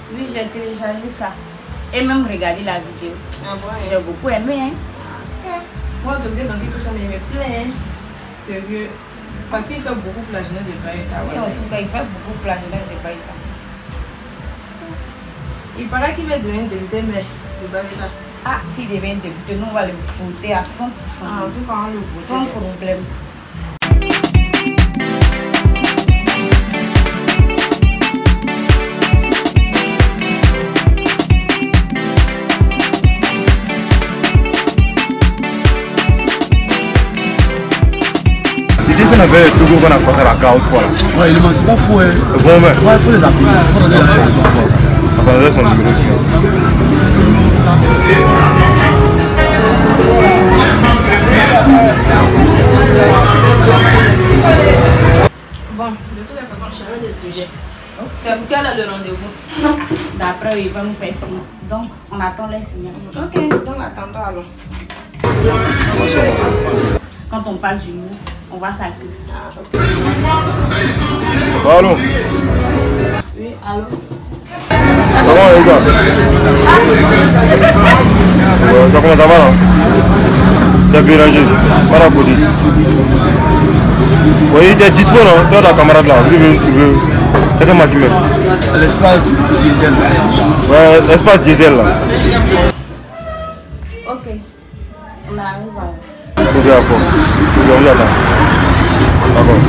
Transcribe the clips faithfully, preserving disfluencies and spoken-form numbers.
Oui, j'ai téléchargé ça. Et même regardé la vidéo. Ah bon, j'ai beaucoup aimé. Hein. Okay. Moi, Docteur Donkey Punch, j'en ai aimé plein. Hein. Sérieux. Parce qu'il fait beaucoup pour la jeunesse de Baïta. Ouais. Et en tout cas, il fait beaucoup pour la jeunesse de Baïta. Il paraît qu'il va devenir député maire de Baïta. Ah, s'il devient député, nous on va le voter à cent pour cent. Ah, en tout cas, on le vote. Sans problème. On avait tout le monde a passé la carte fois là. Ouais, c'est pas fou. Hein. Bon, mais. Ouais, il faut les appeler. Il faut donner la raison pour ça. Attendez son numéro. Bon, de toute façon, changeons de sujet. C'est pour quel est le rendez-vous? D'après, il va nous faire signe. Donc, on attend les signaux. Ok, donc attendons alors. Quand on parle du mot, on va s'accueillir. Ah, ok. Allô? Oui, allô? Ça va les gars? Ouais, ça comment ça va là? C'est Bérangé, pas la police. Oui, il est dispo non? Toi la camarade là, lui veut me trouver. C'est que moi qui m'aime. L'espace diesel. Ouais, l'espace diesel là. Ok, on arrive à... Ok, à fond. Ok, on y attend. D'accord.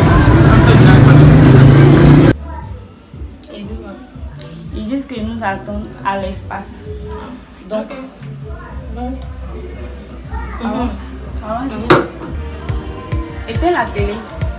Ils disent quoi? Ils disent que nous attendons à l'espace. Donc, okay. donc allons, allons-y. Éteins la télé.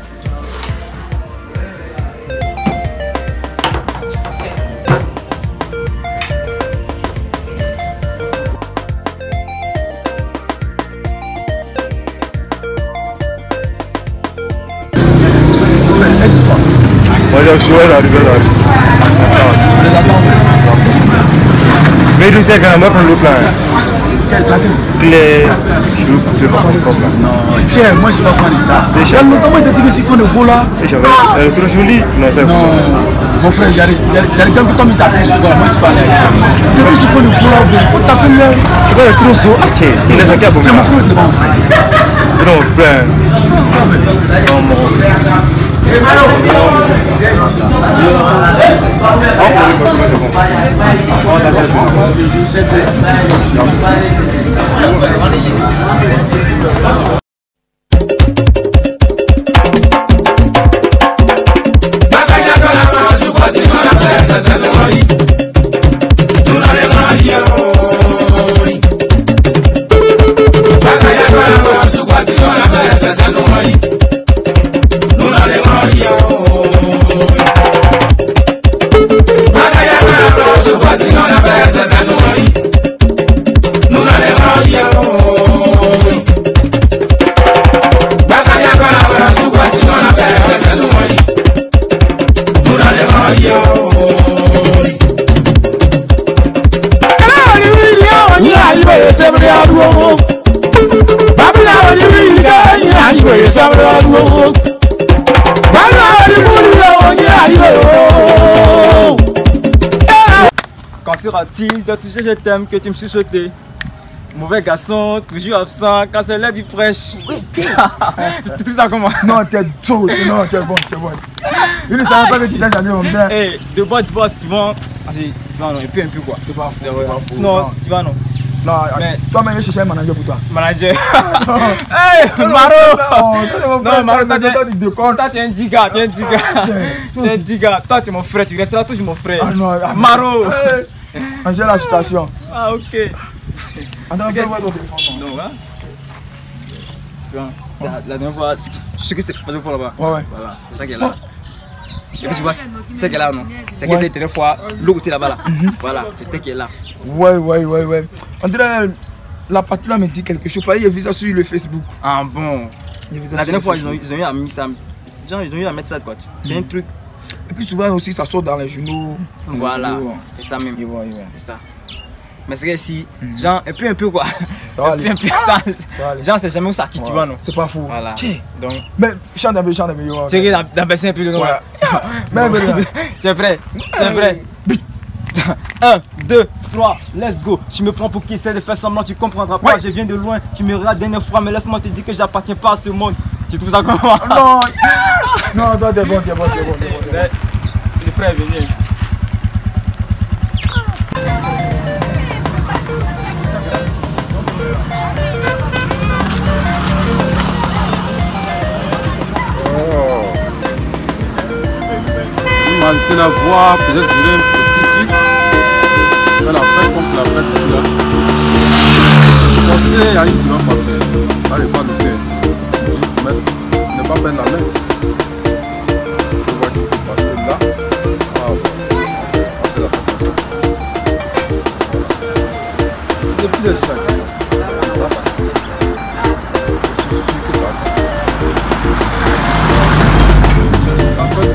Moi je suis arrivé là. On les attend. Mais il sait quand même prendre l'autre là. Quel plateau? Clé. Je veux couper ma comme là. Non, tiens, moi je suis pas fan de ça. Déjà. Comment il t'a dit que si font de beau là? Elle est trop jolie. Non, c'est non. Mon frère, il y a des gens que toi tu t'appelles souvent. Moi je suis pas allé à ça. Tu dis si font de beau là, il faut t'appeler là. Tu vas être trop saut. Ah tiens, c'est les acquis à c'est mon frère devant mon frère. Non, mon frère. Non, mon frère. Quand sera-t-il de toucher je t'aime que tu me suis sauté? Mauvais garçon, toujours absent, quand c'est l'heure du prêche. Tout ça comment? Non, t'es chaud, non, t'es bon, c'est bon. Il ne savait pas que tu sais jamais mon bien. Eh, de bord, tu vois souvent. Tu vois, non, un peu, un peu quoi. C'est pas fou, c'est pas fou. Non, tu vois, non. Non, mais toi-même, je cherche un manager pour toi. Manager? Hey, Maro! Non, Maro, toi, tu es un diga, tu es un diga. Tu es un diga. Toi, tu es mon frère, tu resteras toujours mon frère. Maro! On gère la situation. Ah, ok. Attends, fais voir ton téléphone. Non, là. Tu vois, la dernière fois, je sais que c'était la dernière fois là-bas. Ouais, ouais. Voilà, c'est ça qui est là. Et puis tu vois, c'est qu'elle est là, non? C'est qu'elle était la dernière fois, l'autre côté là-bas là. Voilà, c'était qu'elle est là. Ouais, ouais, ouais, ouais. On dirait la partie là me dit quelque chose. J'ai vu ça sur le Facebook. Ah bon? La dernière fois, ils ont, ils ont eu à mettre ça. Genre, ils ont eu à mettre ça quoi. C'est un truc. Et puis souvent aussi, ça sort dans les journaux. Voilà, c'est ça même. Ouais, ouais. C'est ça. Mais c'est que si, genre, un peu, un peu quoi. Ça va un peu, un peu, ça. Genre, c'est jamais où ça quitte, tu vois, non? C'est pas fou. Voilà. Donc. Mais chante un peu, chante un peu. Tu sais, d'en baisser un peu de nom. Mais, tu es prêt? Tu es prêt? un, deux, trois, let's go. Tu me prends pour qui essaie de faire semblant, tu comprendras pas. Ouais. Je viens de loin, tu me regardes dernière fois, mais laisse-moi te dire que j'appartiens pas à ce monde. Tu trouves ça comment? Non, non, non, t'es bon, t'es bon, t'es bon, t'es bon. Le frère est venu. Arrêter la voix, peut-être je voulais un petit truc. Mais la fête, comme c'est la fête ici là. Je pensais, il y a une qui va passer. Allez, pas le cœur. Juste merci. Ne pas perdre la main. Je vois qu'il faut passer là. Ah bon. On fait la fête comme ça. Depuis le soir, ça, ça va passer. Je suis sûr que ça va passer. Après,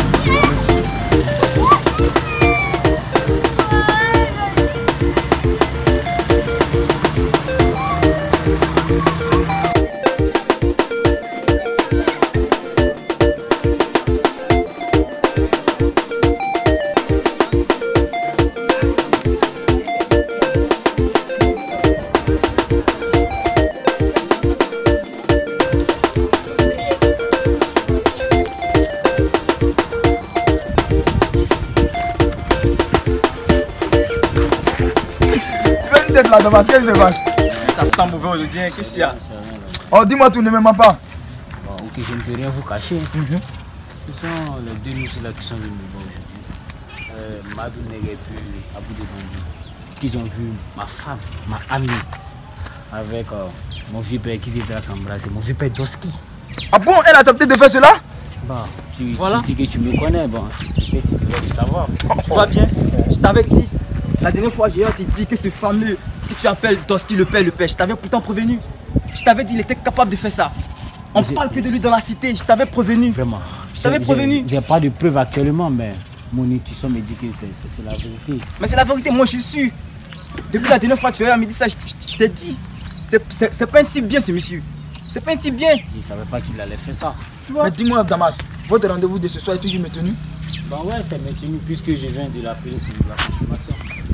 là Damas, qu'est-ce qui se passe? Ça sent mauvais aujourd'hui, qu'est-ce qu'il y a? Oh, dis-moi tout, ne me mens pas. Bon, ok, je ne peux rien vous cacher. Mm-hmm. Ce sont les deux muscles là qui sont venus me voir aujourd'hui. Euh, Madou Nègre et puis Abou de Bandi. Qu'ils ont vu ma femme, ma amie, avec euh, mon vieux père qui s'était à s'embrasser, mon vieux père Doski. Ah bon, elle a accepté de faire cela? Bon, tu, voilà. tu dis que tu me connais, bon, peut-être tu dois le savoir. Oh, tu vois bien, je t'avais dit. La dernière fois, j'ai dit que ce fameux que tu appelles Doski le père, le père, je t'avais pourtant prévenu. Je t'avais dit qu'il était capable de faire ça. On parle que de lui dans la cité, je t'avais prévenu. Vraiment. Je t'avais prévenu. J'ai pas de preuves actuellement, mais mon intuition me dit que c'est la vérité. Mais c'est la vérité, moi je suis sûr. Depuis la dernière fois que tu as me dit ça, je, je, je t'ai dit. C'est pas un type bien ce monsieur. C'est pas un type bien. Je savais pas qu'il allait faire ça. Tu vois? Mais dis-moi Damas, votre rendez-vous de ce soir est toujours maintenu? Bon ouais, c'est maintenu puisque je viens de l'appeler pour la confirmation.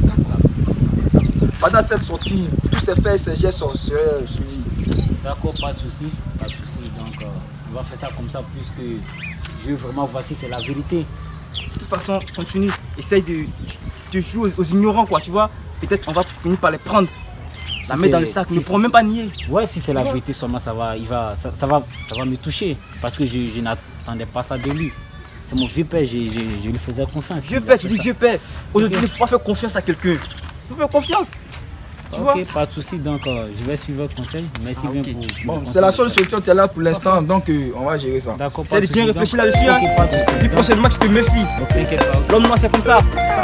Pendant cette sortie, tous ces faits et ces gestes sont suivis. D'accord, pas de souci, pas de souci. Donc euh, on va faire ça comme ça puisque je veux vraiment voir si c'est la vérité. De toute façon, continue, essaye de, de jouer aux, aux ignorants quoi, tu vois. Peut-être on va finir par les prendre. La si mettre dans le sac, si ne pourront même pas nier. Ouais, si c'est la vérité seulement, ça va, il va, ça, ça, va, ça va me toucher. Parce que je, je n'attendais pas ça de lui. C'est mon vieux père, je, je, je lui faisais confiance. Vieux père, tu dis vieux père. Aujourd'hui, il ne faut pas faire confiance à quelqu'un. Il faut faire confiance. Tu ok, vois? pas de souci, donc euh, je vais suivre votre conseil. Merci ah, bien okay. pour. Bon, c'est la seule solution qui est là pour l'instant, donc euh, on va gérer ça. D'accord, c'est de bien réfléchir là-dessus. Hein. Okay, pas de souci. Puis prochainement, tu te méfies. Ok, l'homme noir, c'est comme ça. ça.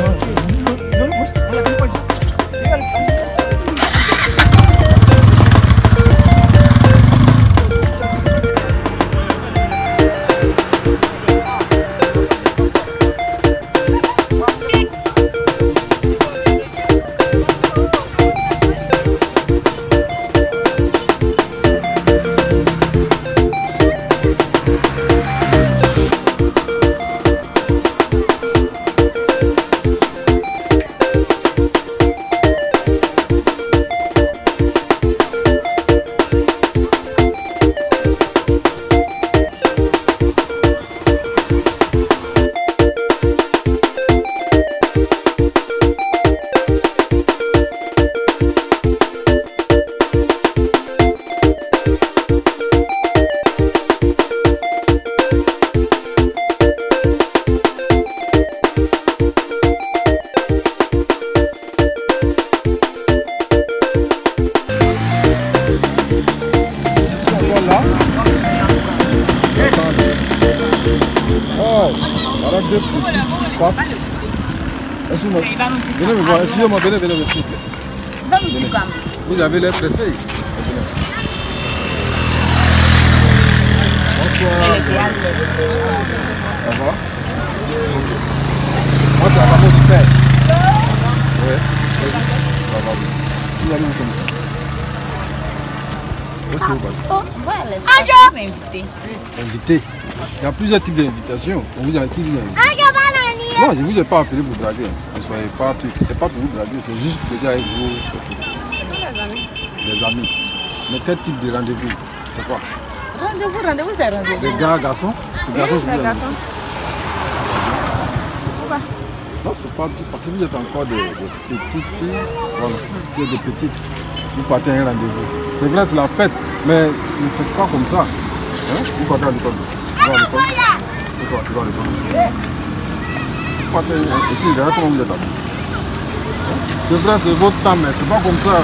Excusez-moi, venez me voir, excusez-moi, venez, venez, s'il vous plaît. Va nous dire quoi? Vous avez l'air pressé. Bonsoir. Ça va? Moi, c'est la maman du père. Ouais. Ça va bien. Vous allez où comme ça? Où est-ce que vous parlez? Oh, voilà, c'est invité. Invité? Il y a plusieurs types d'invitations. On vous a qui vous invite? Non, je ne vous ai pas appelé pour draguer. Ne soyez pas truc. C'est pas pour vous draguer, c'est juste pour dire avec vous, c'est tout. Ce sont les amis. Les amis. Mais quel type de rendez-vous? C'est quoi? Rendez-vous, rendez-vous, c'est rendez-vous. Les gars, garçons? C'est garçons Les garçons. Pourquoi? Non, c'est pas tout. Parce que vous êtes encore des, des petites filles. Voilà. Vous êtes des petites. Vous partez à un rendez-vous. C'est vrai, c'est la fête. Mais ne faites pas comme ça. Hein? Vous partez à l'école. Vous allez à l'école. Tu vas à l'école. Vous partez à l'école. Et puis, regarde comment vous êtes habillés. C'est vrai, c'est votre temps, mais c'est pas comme ça.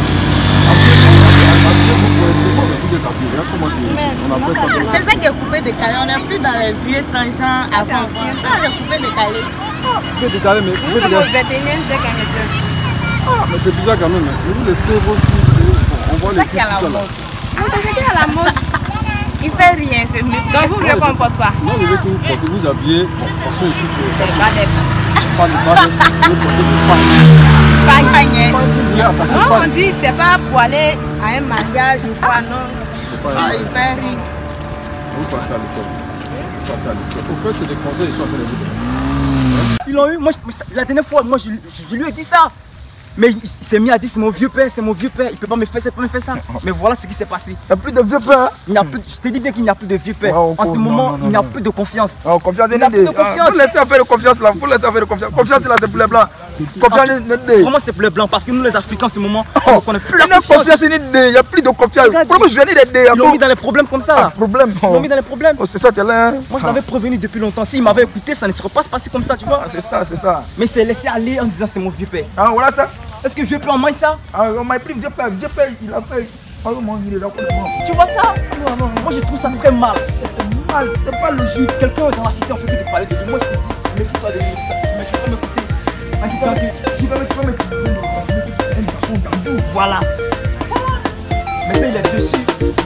C'est ça qui est coupé décalé. On n'est plus dans les vieux temps gens avant. Ça, c'est coupé décalé. Coupé décalé, mais Nous sommes au vingt et unième siècle, monsieur. Ah, mais c'est bizarre quand même. Vous laissez vos cuisses. On voit les cuisses tout ça là. C'est ce qui est à la mode. Il fait rien, ce monsieur. Donc vous voulez qu'on porte quoi? Non, je veux que vous portez, vous habillez. Bon, de toute façon, il suffit que. Pas des Pas de pas de. pas gagné. Non, on dit c'est pas pour aller à un mariage ou quoi, non. Ah, il fait rien. Vous partez à l'école. Vous partez à l'école. Au fait, c'est des conseils, ils sont en train de vous donner. Ils l'ont eu. Moi, je- la dernière fois, moi, je, je lui ai dit ça. Mais il s'est mis à dire c'est mon vieux père, c'est mon vieux père, il peut pas me faire ça, il peut pas me faire ça. Mais voilà ce qui s'est passé. Il n'y a plus de vieux père. Il n'y a plus, je te dis bien qu'il n'y a plus de vieux père. Ouais, En ce non, moment, non, non, il n'y a non. plus de confiance. Oh, confiance, Il n'a plus de confiance. Vous laissez faire de confiance là, vous laissez faire de confiance. Confiance là, c'est pour les blancs. Confiance, n'est Comment c'est bleu blanc? Parce que nous les Africains en ce moment, Oh, on n'a plus il la n'y a confiance. confiance, il n'y a plus de confiance. Regarde, Pourquoi je viens de dire Ils l'ont mis dans les problèmes comme ça. Ah, Là. problème. Ils l'ont mis dans les problèmes. Oh, c'est ça, tu es là. Moi je l'avais prévenu depuis longtemps. S'il m'avait écouté, ça ne serait pas se passer comme ça, tu vois. Ah, c'est ça, c'est ça. Mais il s'est laissé aller en disant c'est mon vieux père. Ah, voilà ça. Est-ce que vieux père en mange ça? Ah, on m'a pris vieux père, vieux père, il a fait. Oh, mon Dieu, il est là. Tu vois ça? Moi je trouve ça très mal. C'est mal, c'est pas logique. Quelqu'un dans la cité en fait de parler de lui. Moi je te dis, méfie-toi de lui. Mais tu peux m'écouter. En disant que- Tu vas mettre, tu vas mettre un garçon gardou. Voilà. Maintenant il est dessus.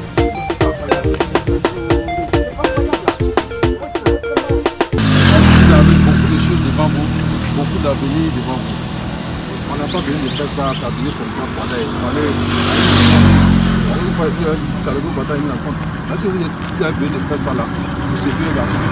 Vous avez beaucoup de choses devant vous, beaucoup d'avenir devant vous. On n'a pas besoin de faire ça, s'habiller comme ça pour aller. Pour aller. Vous pouvez dire, vous bataille une rencontre. Est-ce que vous êtes- vous avez besoin de faire ça là pour séduire les garçons?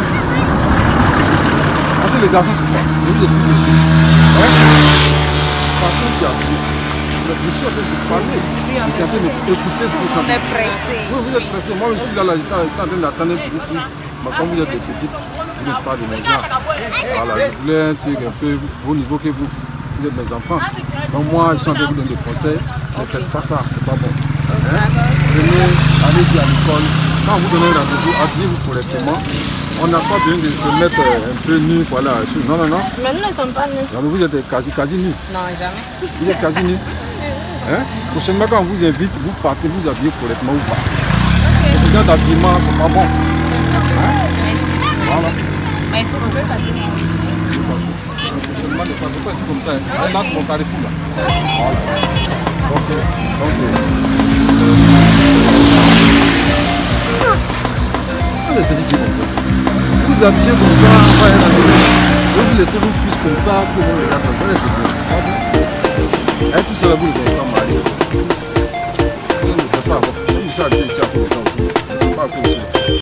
Parce que les garçons, c'est quoi? Je vous explique les choses. Hein? Parce que vous avez. Je suis en train de vous parler. Vous êtes en train d'écouter ce que je suis en train de dire. Pressé. Oui, vous êtes pressé. Moi, je suis là, là j'étais en train d'attendre un petit truc. Mais comme vous êtes des petites, vous n'êtes pas de mes gens. Voilà, je voulais un truc un peu au niveau que vous, vous êtes mes enfants. Donc moi, je suis en train de vous donner des conseils. Ne faites pas ça, c'est pas bon. Hein? Venez, allez-y à l'école. Quand vous donnez un rendez-vous, habillez-vous correctement. On n'a pas besoin de se mettre euh, un peu nu, voilà. Non, non, non. Mais nous ne sommes pas nus. Non, mais vous êtes quasi, quasi nus. Non, jamais. Vous êtes quasi nus. Hein? Prochainement, quand on vous invite, vous partez, vous habillez correctement ou pas. Et ce genre d'habillement, c'est pas bon. Voilà. Mais c'est un peu facile. Je vais passer. Prochainement, ne passez pas comme ça. Hein. Là, c'est mon carrefour là. Voilà. Ok. Ok. Vous êtes petits comme ça. Vous habillez comme ça, on va y aller. Vous laissez vos cuisses comme ça, que vous regardez ça, c'est pas bon. Et tout ça là, vous ne devez pas marier. Vous ne savez pas avant. Je suis arrivé ici à cause de ça aussi. Je ne sais pas à cause de ça.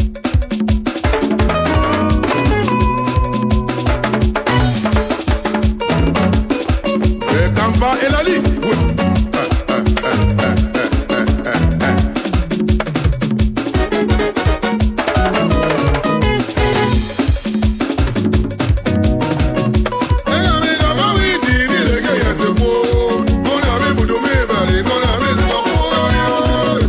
Kamba et la Ligue. Oui. Eh, eh, eh, eh, eh, eh, eh. Eh, amiga, mami, di, di, le, que ya se fue. Mon ami, vous devez parler, mon ami, c'est pas pour rien.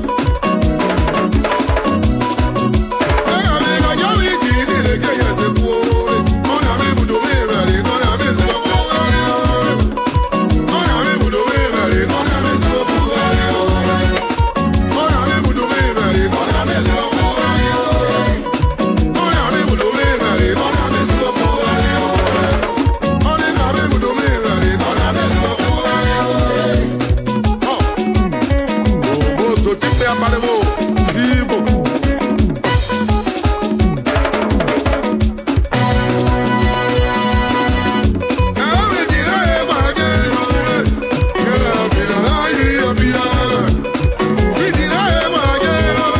Eh, amiga, mami, di, di, le, que ya se fue. Mon ami, vous devez parler, mon ami, c'est pas pour rien. Mon ami, vous devez parler, mon ami, c'est pas pour rien. Mon ami, vous devez parler, mon ami, c'est pas pour rien. Mon ami, vous devez parler, mon ami, c'est pas pour rien. Mon ami, vous devez parler, mon ami, c'est pas pour rien. Oh, oh, ce type est à parler, oh, si bon.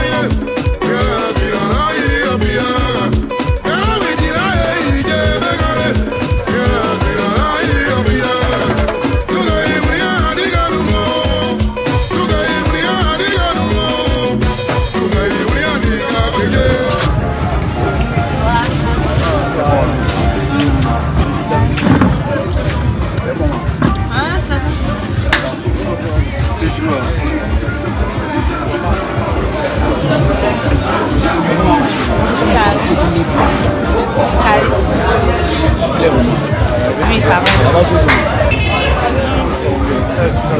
Yeah.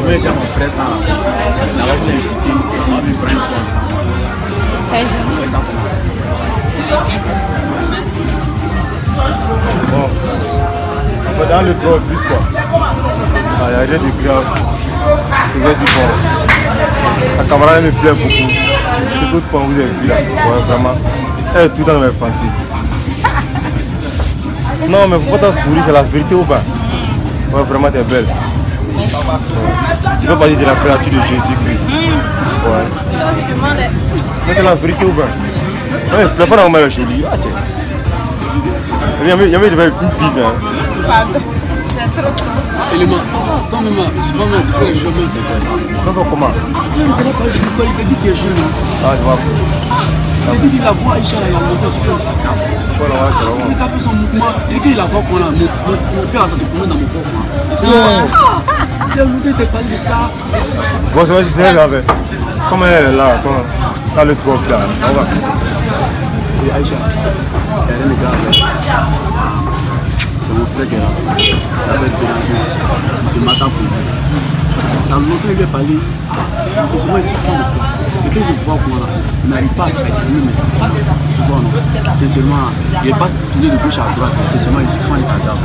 vais dire à mon frère ça. Il va m'inviter. On va me prendre une fois ensemble. Ouais, ça Bon. On va dans le trois vite quoi. Il n'y a rien de grave. C'est vrai, c'est bon. La camarade me plaît beaucoup. C'est d'autres fois vous avez vu là. Ouais, vraiment. Elle est tout dans mes pensées. Non, mais faut pas t'en sourire, c'est la vérité ou pas? Ouais, vraiment, t'es belle. Tu fais partie de la créature de Jésus-Christ. Ouais. Mais c'est la vérité ou pas? Ouais, la femme elle est jolie. Ah, tiens. Il y a même une bise. Pardon. C'est trop trop. Élément. Toi, maman, souvent, tu fais les chemins, c'est quoi? Non, comment? Ah, toi, il t'a pas dit, il t'a dit qu'il est jeune. Ah, je vois. Il t'a dit qu'il a voix, Aïcha, il a monté sur sa carte. Il a fait son mouvement. Il dit qu'il a voix qu'on a. Mon cœur, ça te promet dans mon corps. Ah, il t'a monté, il t'a parlé de ça. Bon, c'est vrai, je sais, j'avais. Comme elle est là, t'as le trop là. On va. Et Aïcha, elle est le gars. C'est mon frère qui est là. Il avait dérangé. M. Mata Police. Dans longtemps, il lui a parlé. C'est moi, il s'est fait de toi. Et quand il voit qu'on il n'arrive pas à exprimer mes sentiments. Tu vois, non? C'est seulement, il n'est pas tourné de gauche à droite. C'est seulement, il se fait en état d'âme.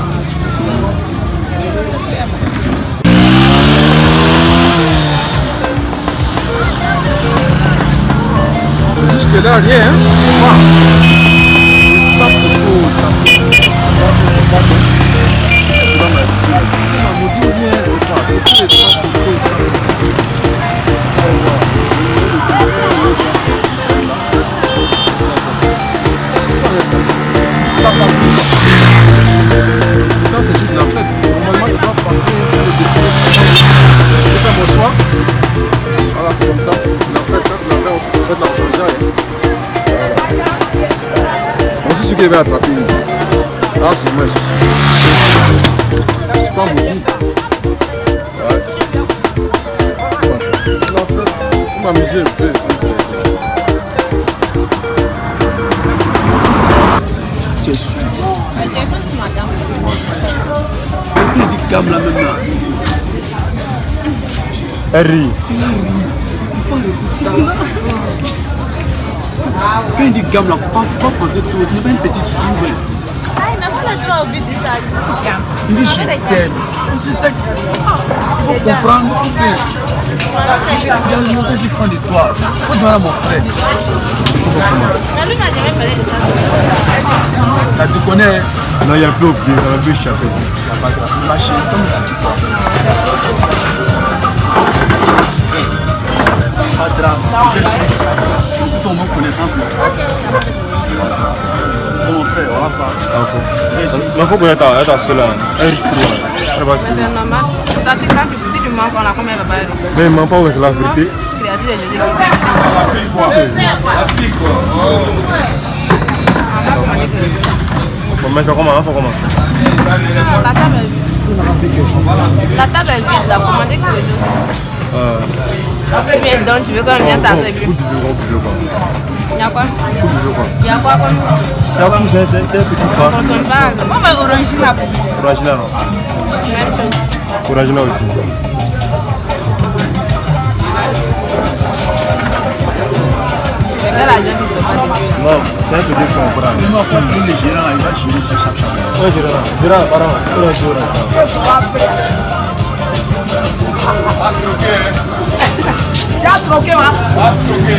Jusque là, rien, hein? C'est pas. Pas beaucoup, pas beaucoup. C'est dans ma vie. C'est ma maudit rien, c'est pas. Et puis, c'est pas beaucoup. Ça passe. Quand c'est juste la fête, normalement, je dois passer le défi. Je fais mon choix. Voilà, c'est comme ça. La fête, quand c'est la fête, on fait de la changer. On sait ce qu'il va attraper. Là, c'est moi, je suis pas maudit. Ouais. Comment ça? La fête, on m'amuser un peu. Tu es sûr? Il dit gamme là maintenant. Elle rit. Il a ri. Il faut arrêter ça. Quand il dit gamme là, il ne faut pas penser trop. Tu n'es pas une petite fille. Ah, il n'a pas le droit au but de ça. Il dit je t'aime. C'est ça qu'il faut comprendre. Il y a longtemps que je suis fan de toi. Il faut demander à mon frère. Mais lui n'a jamais parlé de ça. Tu te connais? Non, il y a plus au pied, il y a plus échappé. Il n'y a pas de grave. Ma chérie, comme tu dis pas. Pas de drame. Il faut au moins connaissance. Bon, mon frère, voilà ça. Mais il faut connaître ta, ta soeur là. Elle rit trop. Elle va se. C'est normal. Si tu manques, on a combien de balles? Mais il ne ment pas, c'est la vérité. Créature de Jésus. Mais ça comment? Ça comment? La table est vide. La table est vide, là. Commandez quelque chose. Euh. Mais donc, tu veux quand même bien t'asseoir et puis. Il y a quoi? Il y a quoi comme ça? Il y a tout, c'est un petit pas. On ne pas. On va orangina. Orangina, non? Même chose. Orangina aussi. Mais quel agent qui se passe de mieux? Non, c'est un petit peu comprendre. Il m'a fait prendre le gérant, il va gérer ça chaque chaque. Oui, gérant. Gérant, pardon. Oui, gérant. Tu as troqué, hein? Tu as troqué.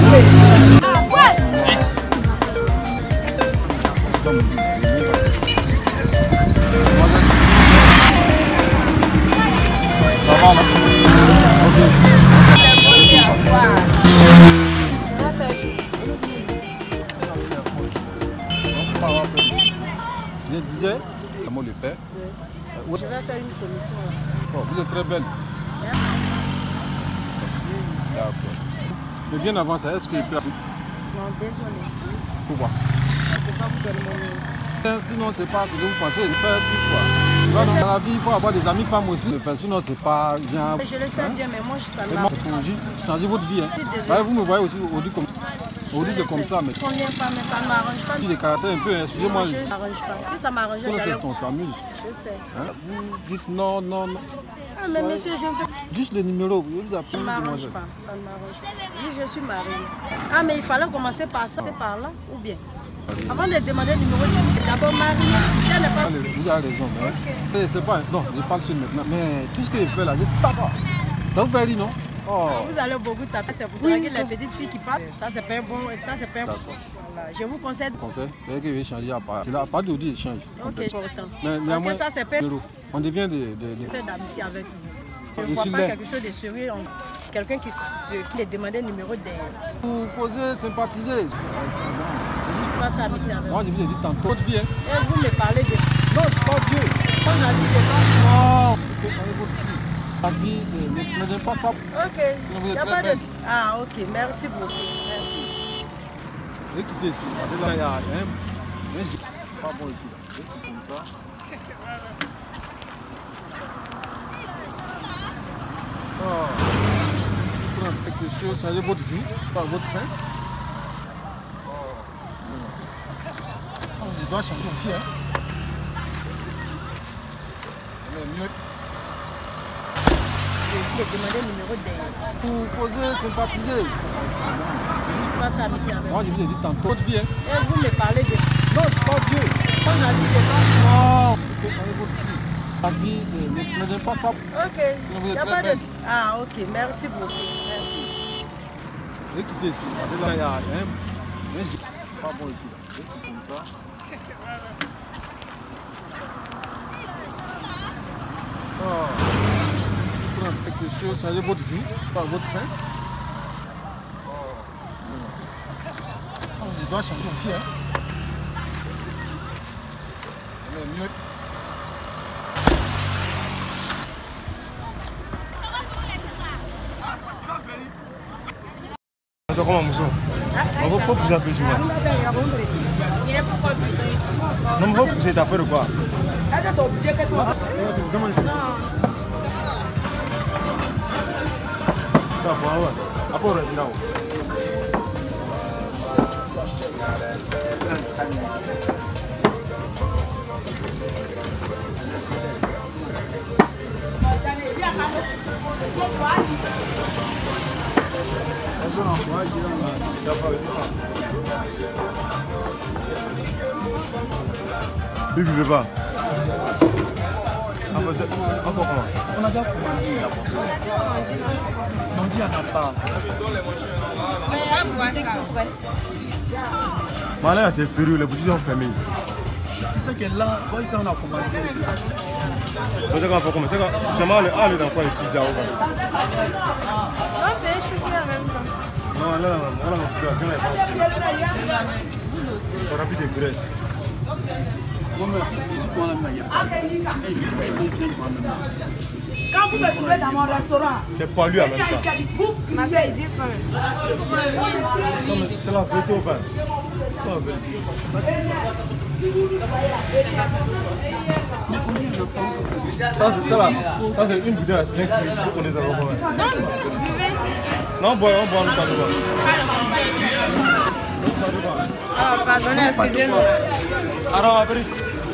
Ça va, là? Ok. Je disais, comment le père? Je vais faire une commission. Oh, vous êtes très belle. D'accord. Mais bien avant ça, est-ce que je peux... Non, désolé. Pourquoi? Je ne peux pas vous donner mon nom. Sinon, c'est pas ce que vous pensez de faire tout quoi. Dans la vie, il faut avoir des amis femmes aussi. Sinon, c'est pas bien. Je le sais bien, mais moi, ça Et m'a... moi, c'est pour juste changer votre vie. Hein. Ouais, vous me voyez aussi aujourd'hui comme aujourd'hui, c'est comme ça. Mais Combien de femmes, mais ça ne m'arrange pas. des caractères un peu, excusez-moi. Ça ne m'arrange pas. Si ça m'arrangeait, C'est j'allais... ton s'amuse. Je sais. Hein? Vous dites non, non, non. Ah, mais monsieur, je ne peux Juste le numéro, vous vous appelez. Ça ne m'arrange pas, ça ne m'arrange pas. Oui, je suis mariée. Ah, mais il fallait commencer par ça, c'est par là, ou bien? Avant de demander le numéro, tu es d'abord mariée. Vous avez raison, mais c'est pas... Non, je parle sur maintenant. Mais tout ce qu'il fait là, c'est tabac. Ça vous fait rire, non? Oh. Vous allez beaucoup taper, c'est pour draguer les petites filles qui parlent. Ça, c'est pas un bon... Ça, c'est pas un bon... Voilà. Je vous conseille... Conseil, c'est qu'il veut changer à part. C'est là, pas d'audio, il change. Ok, important. Mais, mais Parce que ça, c'est pas... On devient des... des, des... Fait d'amitié avec vous. Je ne vois pas quelque chose de sérieux. Quelqu'un qui, qui a demandé le numéro des... Vous posez, sympathiser. Je ne peux pas faire amitié avec vous. Moi, je vous ai dit tantôt. Votre vie, hein? Et vous me parlez de... Non, c'est pas Dieu. On a dit de pas... Non, vous pouvez changer votre vie. La vie, c'est... Ne prenez pas ça. Ok, il n'y a pas de... Ah, ok, merci beaucoup. Écoutez ici, parce que là, il y a rien. Mais c'est pas bon ici. Écoutez comme ça. Oh. Prendre quelque chose, changer votre vie par votre pain. Oh. Je dois changer aussi, hein. Mais mieux. Je vais demander le numéro des... Vous posez, sympathiser. Je ne peux pas faire amitié avec vous. Moi, je vous ai dit tantôt. Votre vie, hein? Et vous me parlez de... Non, c'est pas Dieu. On a dit de pas... Non, vous pouvez changer votre vie. La vie, c'est... Ne prenez pas ça. Ok, il n'y a pas de... Ah, ok, merci beaucoup. Écoutez ici, parce que là, il y a rien. Mais c'est pas bon ici. Écoutez comme ça. Oh. Prendre quelque chose, changer votre vie par votre pain. Oh. Je dois changer aussi, hein. Mais mieux. Comment Mousso? On va pas pousser un peu souvent. Non, mais on va pousser ta peur ou quoi? Demande ça. Ça va, ouais. Après, on va là. Bibi ne veut pas. Encore comment? On a déjà commandé. On dit à n'a pas. Malin, c'est férieux, les boutiques sont fermées. C'est ça que là, ici on a commandé. C'est ça qu'on va comment? C'est ça qu'on va aller dans quoi les pizzas. Non, là, là, là, on a plus de graisse. Quand vous me trouvez dans mon restaurant, c'est pas lui à même ça. Ma soeur, ils disent quand même. C'est la photo, enfin. C'est la vérité. Ça, c'est une bouteille à cinq minutes. Il faut qu'on les a recommandés. Non, on boit, on boit, on boit. Ah, pardonnez, excusez-moi. Alors, après.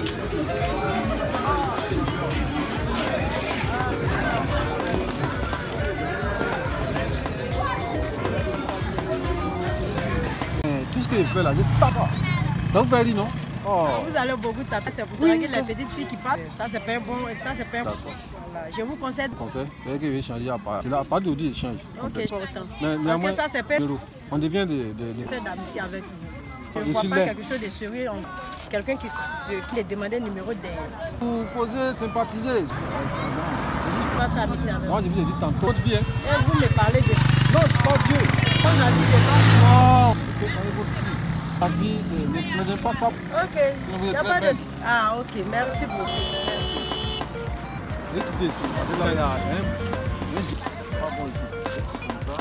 Tout ce qu'il fait là, c'est tabac. Ça vous fait rire, non? Oh. Vous allez beaucoup taper, c'est pour draguer les petites filles qui parlent. Ça, c'est pas un bon... Ça, c'est pas un bon... Voilà. Je vous conseille... Conseil, c'est qu'il veut changer à part. C'est là, pas d'audio, il change. Ok, important. Mais, mais parce que ça, c'est pas... On devient des... des, des... Fait d'amitié avec vous. Je ne vois pas quelque chose de sérieux. Quelqu'un qui, qui a demandé le numéro des... Vous posez, sympathiser. Je ne peux pas faire amitié avec vous. Moi, je vous ai dit tantôt. Votre vie, hein? Et vous me parlez de... Non, c'est pas Dieu. On a dit de pas... Non, vous pouvez changer votre vie. La vie, c'est... Ne prenez pas ça. Ok, il n'y a pas de... Ah, ok, merci beaucoup. Écoutez ici, parce que là, il y a rien. Mais c'est pas bon ici. Comme ça.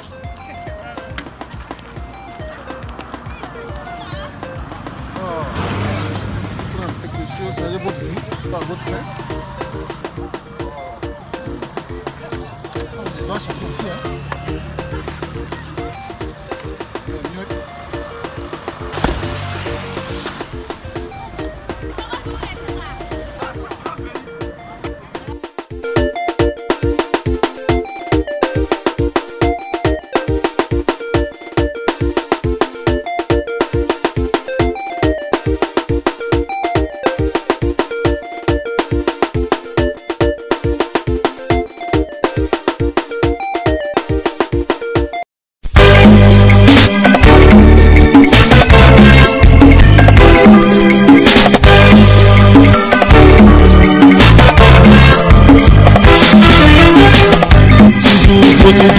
Oh. Prendre quelque chose, changer votre vie par votre pain. Je dois changer aussi, hein. Thank you.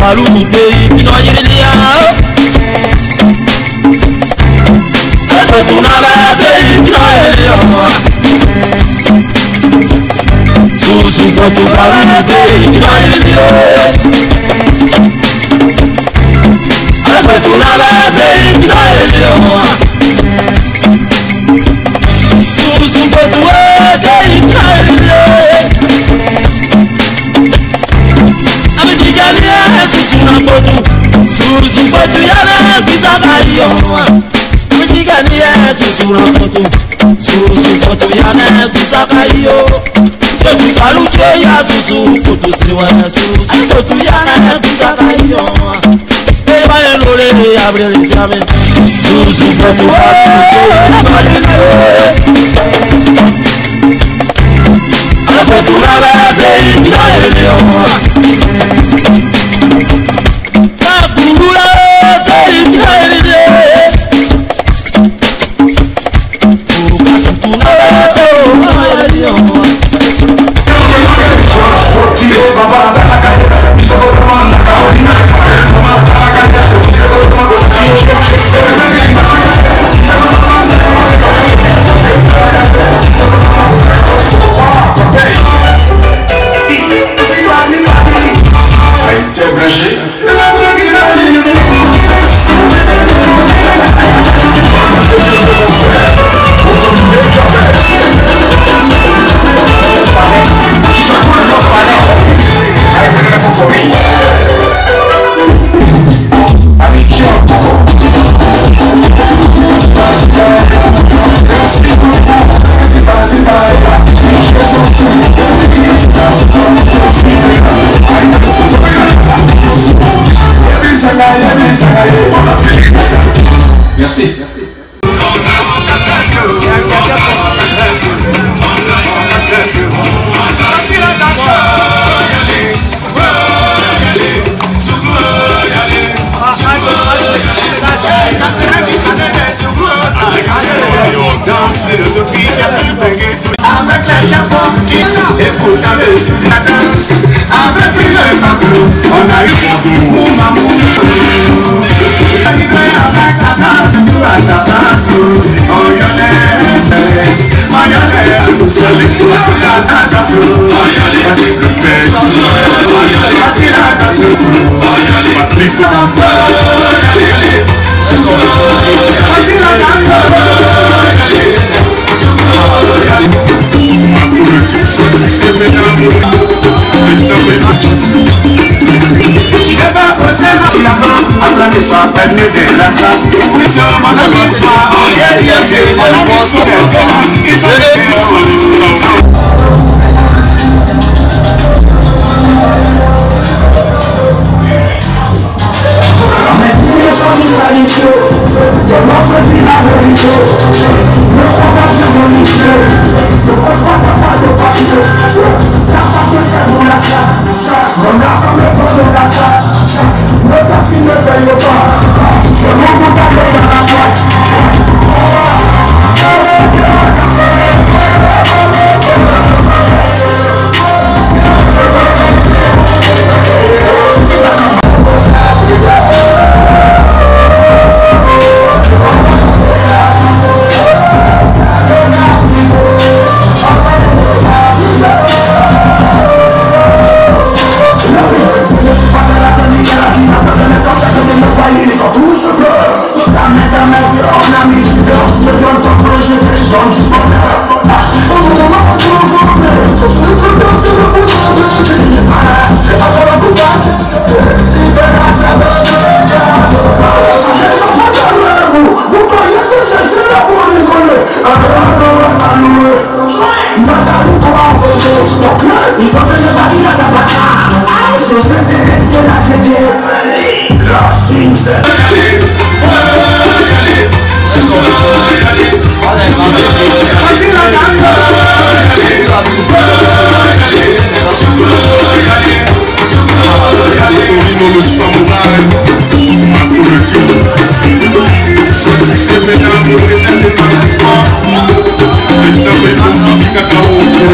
balulu dei binoyelia tunala dei binoyelia susu kotu balulu dei binoyelia tunala dei binoyelia susu kotu dei binoyelia susu batu yana bisa bayo mujigania susu rafoto susu batu yana bisa bayo tebi kaluje ya susu kutu siwa susu batu yana bisa bayo eba elore abre le sabe susu batu batu raba de ya Merci. Avec les enfants qui écoutent la musique, la danse, avec le bateau, on a eu mon maman. Avec sa place, tout à sa place, on y allait, on y allait, c'est la danse, on y allait, c'est le père, c'est la danse, Patrick danse, on y allait, c'est la danse, tu ne vas pas oser l'avant avant que soit perdu de la classe. Oui, tu m'en as mis ça. Oh, yeah, yeah, yeah. On a mis ça. Ils sont les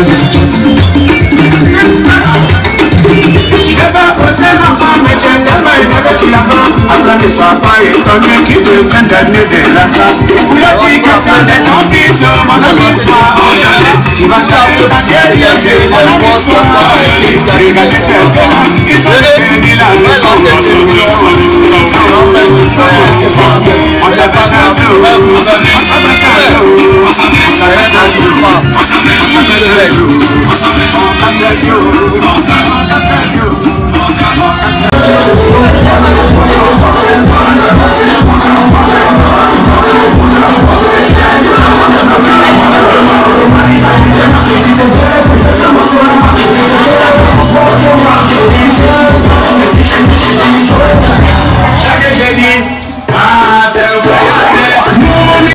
Tu ne vas pas poser l'enfant, mais tu es tellement ne soit pas étonné qu'il devienne dernier de la classe. Pour l'éducation de ton fils, mon ami soit. Tu vas taper ta chérie, mon ami soit. Regardez ces gars-là, ils sont devenus la leçon. On s'appelle ça l'eau, on s'appelle ça l'eau, on s'appelle ça l'eau, on s'appelle ça l'eau, on s'appelle ça l'eau, on chaque jeudi, ah c'est le voyage.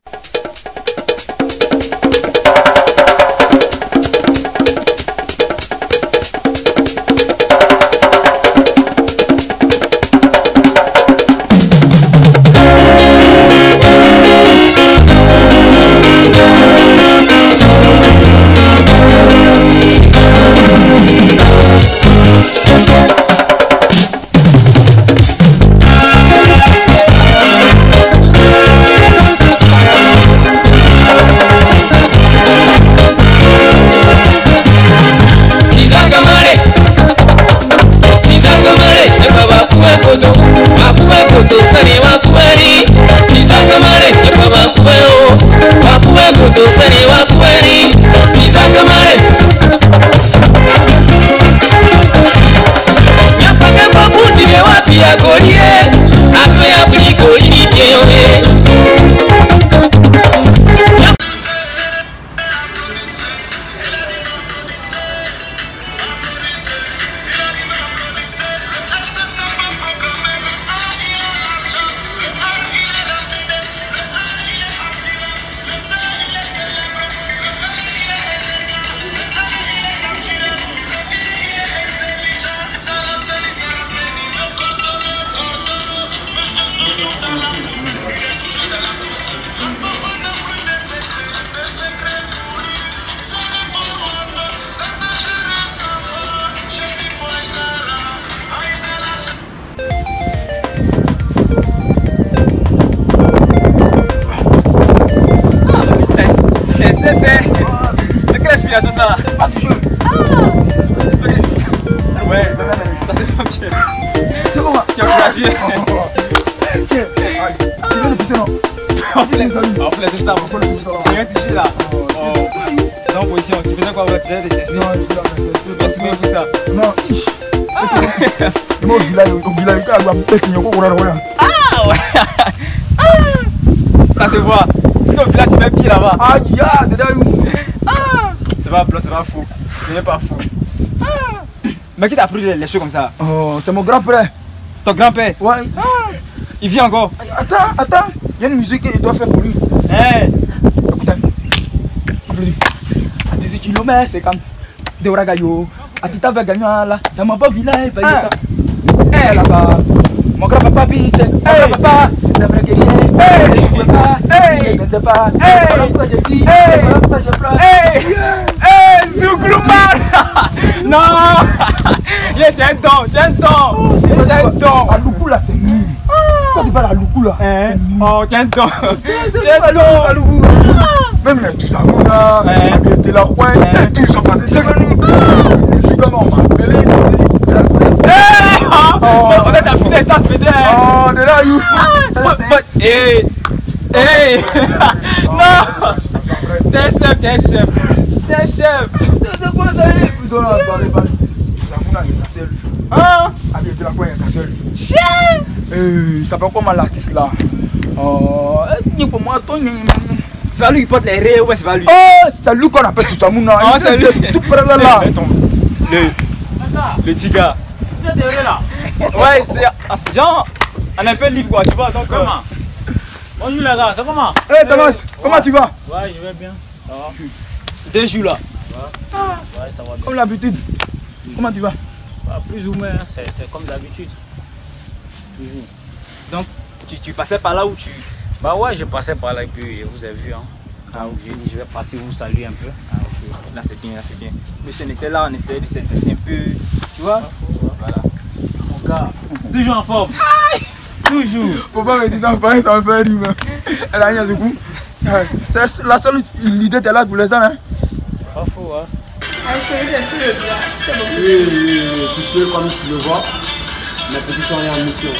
C'est ça. Pas toujours. Ah. Ouais, ça c'est pas bien. C'est bon. Tu as courageux. Tiens, tu veux le pousser non? En fait, en fait c'est ça. J'ai rien touché là. Oh. Non, position. Tu faisais quoi? Tu faisais des sessions? Non, je suis là. Merci beaucoup ça. Non, ish. Ah ouais. Ça se voit. Parce qu'au village, tu mets pied là-bas. Ah, ya, dedans. Ah. C'est pas blanc, c'est pas fou. Ce n'est pas fou. Ah. Mais qui t'a appris les choses comme ça? Oh, c'est mon grand-père. Ton grand-père? Ouais. Ah. Il vit encore? Attends, attends. Il y a une musique qu'il doit faire pour lui. Hey. Écoute, applaudis. À dix-huit kilomètres, c'est comme de Oragayo. À Tita Vagagna là. Ça m'a pas vu là. Eh là-bas. Mon grand-papa vite. Mon grand-papa, c'est un vrai guerrier. Hey. Je ne pas. Hey. Je ne pas. Hey. Voilà pourquoi j'ai dit. Hey. Voilà pourquoi j'ai pleuré. Hey. Hey. Zouglouman. Non. Yeah, tiens un don. Tiens un don. Tiens un don. La loukou là, c'est nul. Quand tu vas la loukou là. Oh, tiens un don. Tiens un don. La loukou. Même les tous amours là. Ils étaient là. Ouais. Tous sont passés. C'est que nous. Je suis comme on m'a appelé. Oh, on est à fini de tasse pédé. Oh, de là, you. Hey, hey. Non. T'es chef, t'es chef. T'es chef. C'est quoi ça? Plutôt là, dans les balles. Hein? Avec de la poigne, ta seule. Chien. Eh, ça fait comment l'artiste là? Oh, ni pour moi, toi, c'est pas lui qui porte les raies, ouais, c'est pas lui. Oh, c'est lui qu'on appelle tout ça, mon nom. Oh, c'est lui. Tout près là, là. Le, le petit gars. Là. Ouais, c'est genre, on est un peu libre quoi, tu vois, donc comment euh... Bonjour les gars, ça comment? Hé hey, Thomas, ouais. Comment tu vas? Ouais, je vais bien, ça va. Deux jours là? Ouais, ah. Ouais, ça va bien. Comme l'habitude, comment tu vas? Bah, plus ou moins, c'est comme d'habitude. Toujours. Donc, tu, tu passais par là où tu... Bah ouais, je passais par là et puis je vous ai vu, hein. Ah, okay. je, je vais passer vous saluer un peu. Ah ok, là c'est bien, là c'est bien. Monsieur on était là, on essayait de s'exercer un peu, tu vois. Voilà. Mon gars, toujours en forme. Toujours. Faut pas me dire ça, pareil, ça me fait rire. Elle a rien ce coup. C'est la seule idée t'es là pour l'instant. Hein. Pas faux, hein. Oui, c'est sûr, comme tu le vois, mes petits sont allés en mission.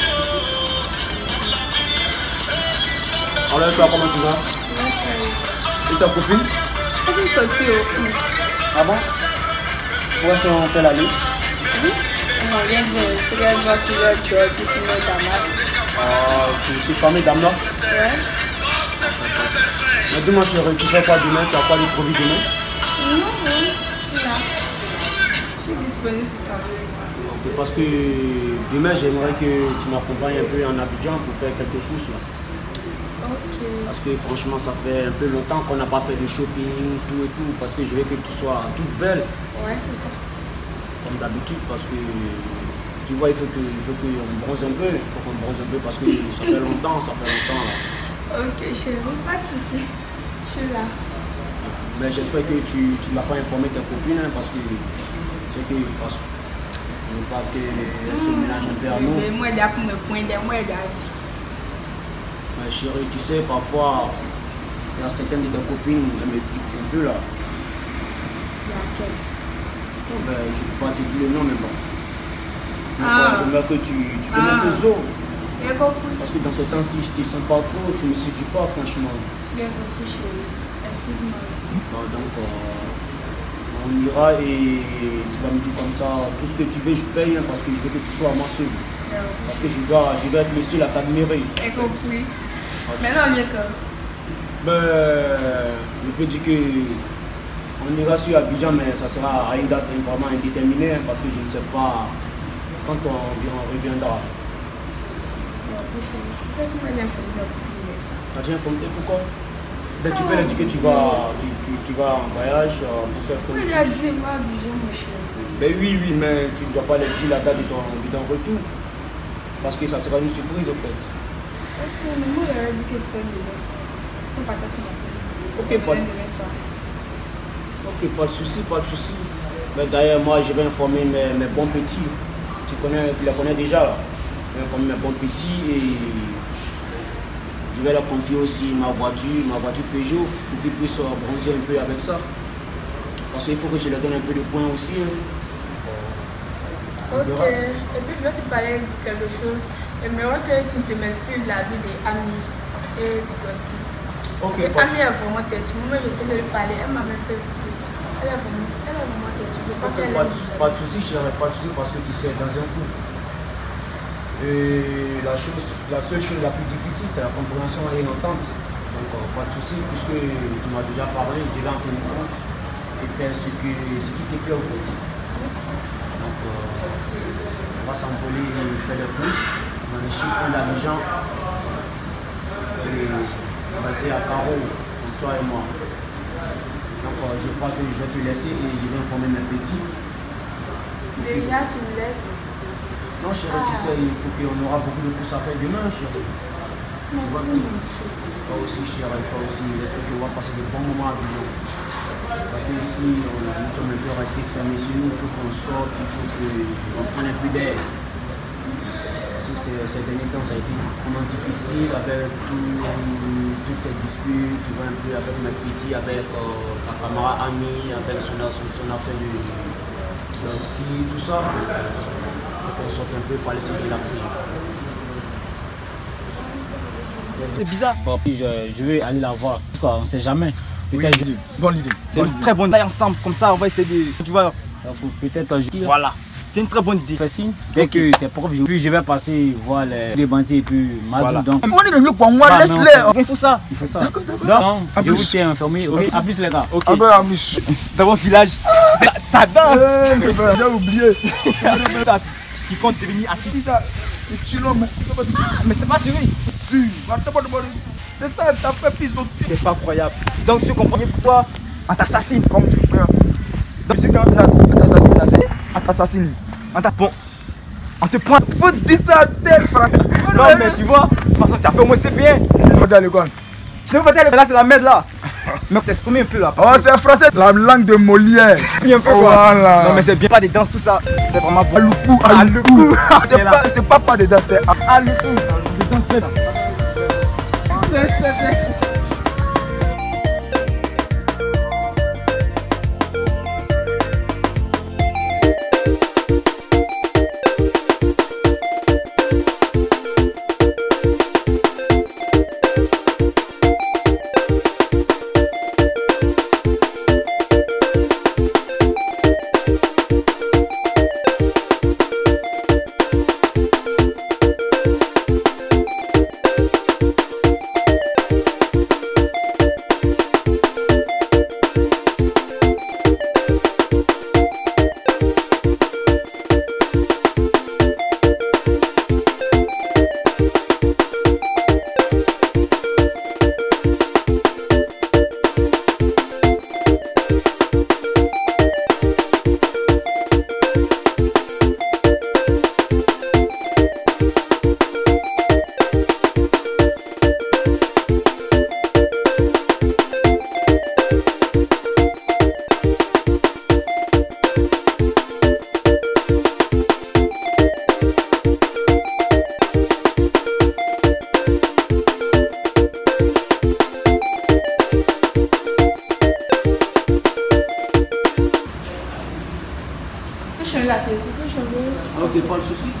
Alors toi, comment tu vas? Et ta copine? Je suis sortie au coup. Ah bon? Où est-ce qu'on peut aller? Oui. On vient de se faire voir plusieurs choses qui sont dans Damas. Ah, tu suis famille Damas? Ouais. Mais demain, chérie, tu fais quoi demain? Tu as quoi de prévu demain? Non, non, c'est là. Je suis disponible plus tard. Okay, parce que demain, j'aimerais que tu m'accompagnes un peu en Abidjan pour faire quelques courses là. Ok. Parce que franchement, ça fait un peu longtemps qu'on n'a pas fait de shopping, tout et tout. Parce que je veux que tu sois toute belle. Ouais, c'est ça. Comme d'habitude, parce que tu vois, il faut que, il faut qu'on bronze un peu. Il faut qu'on bronze un peu parce que ça fait longtemps, ça fait longtemps là. Ok, chérie, pas de soucis. Je suis là. Mais j'espère que tu ne l'as pas informé ta copine hein, parce que c'est que parce que je ne veux pas qu'elle se mélange un peu à nous. Mais moi, j'ai pour me pointer, moi, j'ai dit. Mais chérie, tu sais, parfois, il y a certaines de tes copines, elles me fixent un peu là. Laquelle? Oh, ben, je ne peux pas te dire le nom, mais bon. Ah. J'aimerais que tu, tu connais Ah. un peu Zo. Bien compris. Parce que dans ce temps-ci, je ne te sens pas trop, tu ne me séduis pas, franchement. Bien compris, chérie. Excuse-moi. Bon, donc, euh, on ira et tu vas me dire comme ça, tout ce que tu veux, je paye hein, parce que je veux que tu sois ma seule. Bien compris. Parce que je dois, je dois être le seul à t'admirer. Bien compris. Maintenant, bien que. Ben, je peux dire que on ira sur Abidjan, mais ça sera à une date vraiment indéterminée hein, parce que je ne sais pas quand on, on reviendra. Laisse-moi l'informer. T'as déjà informé pourquoi? Ben, tu peux leur dire que tu vas, tu, tu, tu vas en voyage euh, pour quelque chose. Il a dit, moi, Abidjan, mon chéri. Ben oui, oui, mais tu ne dois pas leur dire la date de ton, de ton retour. Parce que ça sera une surprise au fait. Ok, mais moi, il a dit que c'était demain soir. Sans partage sur ma peine. Ok, pas de... demain soir. Ok, pas de souci, pas de souci. Mais d'ailleurs, moi, je vais informer mes, mes bons petits. Tu, connais, tu les connais déjà là. Je vais informer mes bons petits et je vais leur confier aussi ma voiture, ma voiture Peugeot, pour qu'ils puissent bronzer un peu avec ça. Parce qu'il faut que je leur donne un peu de points aussi. Hein. Ok, et puis je vais te parler de quelque chose. J'aimerais que tu ne te mettes plus la vie des amis et du Dosti. Ok, Parce que Ami est vraiment têtue. Moi, j'essaie de lui parler, elle m'a même pas écouté. Elle est vraiment, elle est vraiment têtue. Je crois Ok, qu'elle pas, aime. de, pas de souci, je n'aurai pas de souci parce que tu sais, dans un couple. Et la, chose, la seule chose la plus difficile, c'est la compréhension et l'entente. Donc, euh, pas de souci, puisque tu m'as déjà parlé, je vais en tenir compte et faire ce, que, ce qui te plaît au fait. Donc, euh, on va s'envoler, faire des courses dans les chiffres d'Abidjan. Basé à Caro, pour toi et moi. Donc, euh, je crois que je vais te laisser et je vais informer mes petits. Déjà, tu me laisses. Non, chérie, ah. Tu sais, il faut qu'on aura beaucoup de courses à faire demain, chérie. Non, tu vois, toi aussi, chérie, toi aussi, j'espère qu'on va passer de bons moments à Abidjan. Parce que ici, on, nous sommes un peu restés fermés sur nous, il faut qu'on sorte, il faut qu'on prenne un peu d'air. Parce que ces derniers temps, ça a été vraiment difficile avec tout, toutes ces disputes, tu vois, un peu avec mes petits, avec euh, ta camarade Ami, avec son, son, son affaire de ski, tout ça. On sort un peu pour aller se relaxer. C'est bizarre. Bon, puis je, je vais aller la voir. Quoi, on ne sait jamais. Oui, bonne idée. C'est une très bonne idée ensemble. Comme ça, on va essayer de. Tu vois. Peut-être. Voilà. C'est une très bonne idée. Fais signe. Dès que c'est propre, puis je vais passer voir les, les bandits et puis Madou. Voilà. Donc. On est le mieux pour moi, bah, laisse-les. Il faut ça. Il faut ça. D'accord, d'accord. Donc, je vous tiens informé. Ok, à plus les gars. Ok. Ah ben, Amish. Dans mon village, ça danse. J'ai oublié. Qui compte devenir artiste. Mais c'est pas sérieux. C'est ça, ça fait plus. C'est pas croyable. Donc tu comprends pourquoi on t'assassine comme tu frère. Donc c'est quand on t'assassine, on t'assassine. On t'apprend. On te prend. Faut dire ça à tel frère. Non mais tu vois, de toute façon tu as fait au moins c'est bien. Je vais à l'école. Je ne veux pas dire là c'est la merde là. Mais t'exprimes un peu là. Oh c'est français. La langue de Molière. C'est un peu quoi. Voilà. Non mais c'est bien pas des danses tout ça. C'est vraiment bon. Aloukou, aloukou. C'est pas, c'est pas pas des danses, c'est aloukou. je danse très bien. Ok, pas de soucis.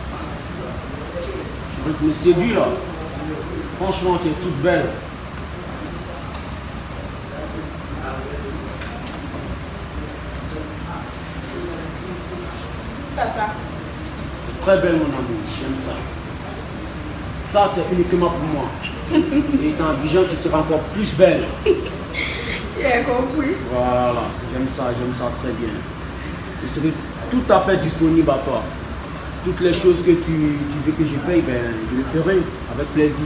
Je me séduis là. Franchement, tu es toute belle. Papa. C'est très belle, mon amour. J'aime ça. Ça, c'est uniquement pour moi. Et dans Abidjan, tu seras encore plus belle. J'ai compris. Voilà, j'aime ça, j'aime ça très bien. Je serai tout à fait disponible à toi. Toutes les choses que tu, tu veux que je paye, ben, je le ferai avec plaisir.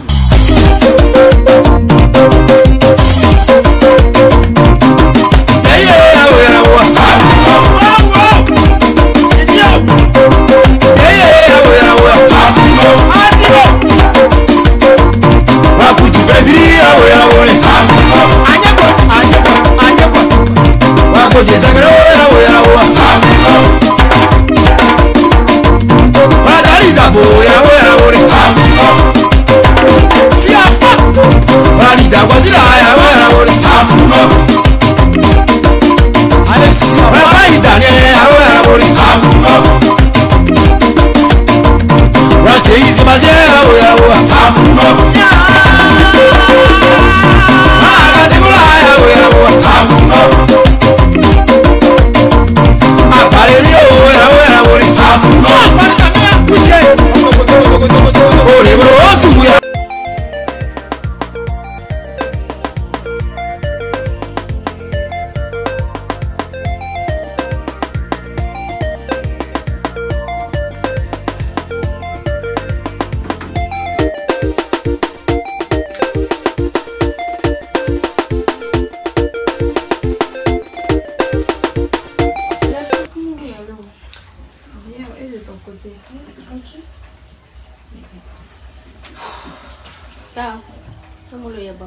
Ça, comment le y'a pas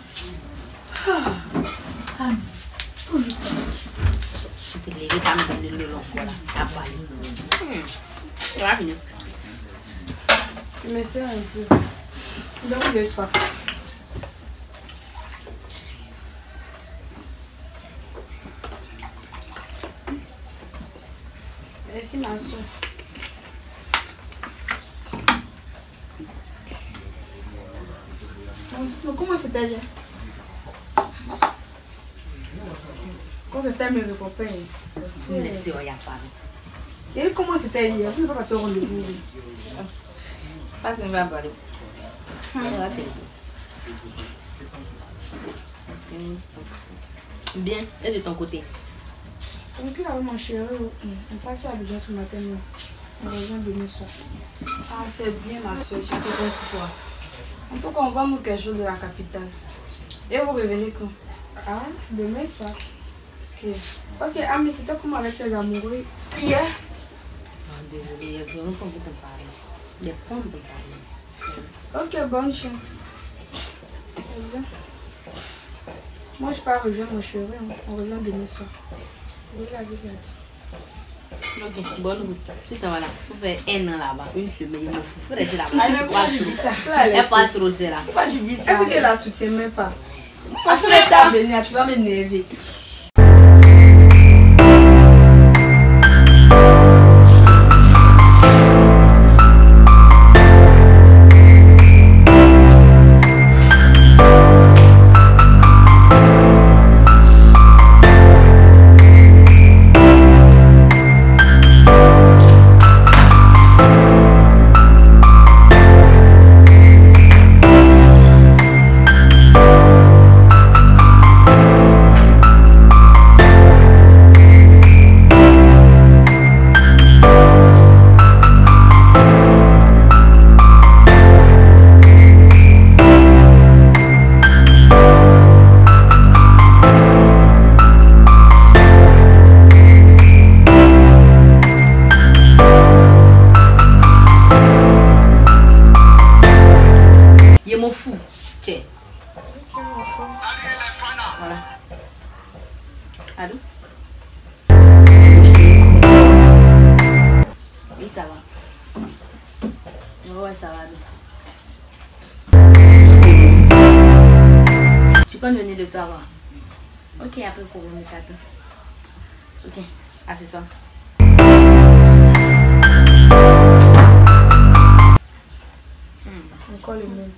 Ah, toujours. C'était les gamins de l'eau, voilà, à parler. Tu vas venir. Je me sers un peu. Donc, j'ai soif. Merci, ma soeur. Comment c'était hier? Quand c'est ça, mes copains. Laissez, il n'y a pas. Et comment c'était hier? Je ne sais pas partir au rendez-vous. Pas de mal parler. Bien, et de ton côté? Donc là, mon chéri, on passe à Abidjan ce matin. On revient demain soir. Ah, c'est bien, ma soeur, je suis contente pour toi. En tout cas, on va nous quelque chose de la capitale. Et vous revenez quand? Ah, demain soir. Ok. Ok, ah, mais c'était comment avec tes amoureux hier? Non, désolé, il y a vraiment pas envie de parler. Il y a pas envie de parler. Ok, bonne chance. Moi, je pars rejoindre mon chéri. On revient demain soir. Oui, la vie, Ok, bonne route. C'est ça, voilà. Faut faire un an là-bas, une semaine, il me faut. Faut rester là-bas. Elle pourquoi tu dis ça? Elle pas trop, c'est là. Pourquoi tu dis ça? Est-ce qu'elle la soutient même pas? Franchement, ça venir, tu vas m'énerver. Allô? Oui, ça va. Ouais, ça va. Tu comptes venir le soir? Ok, après pour vous mettre. Ok, ah c'est ça. Encore les mêmes.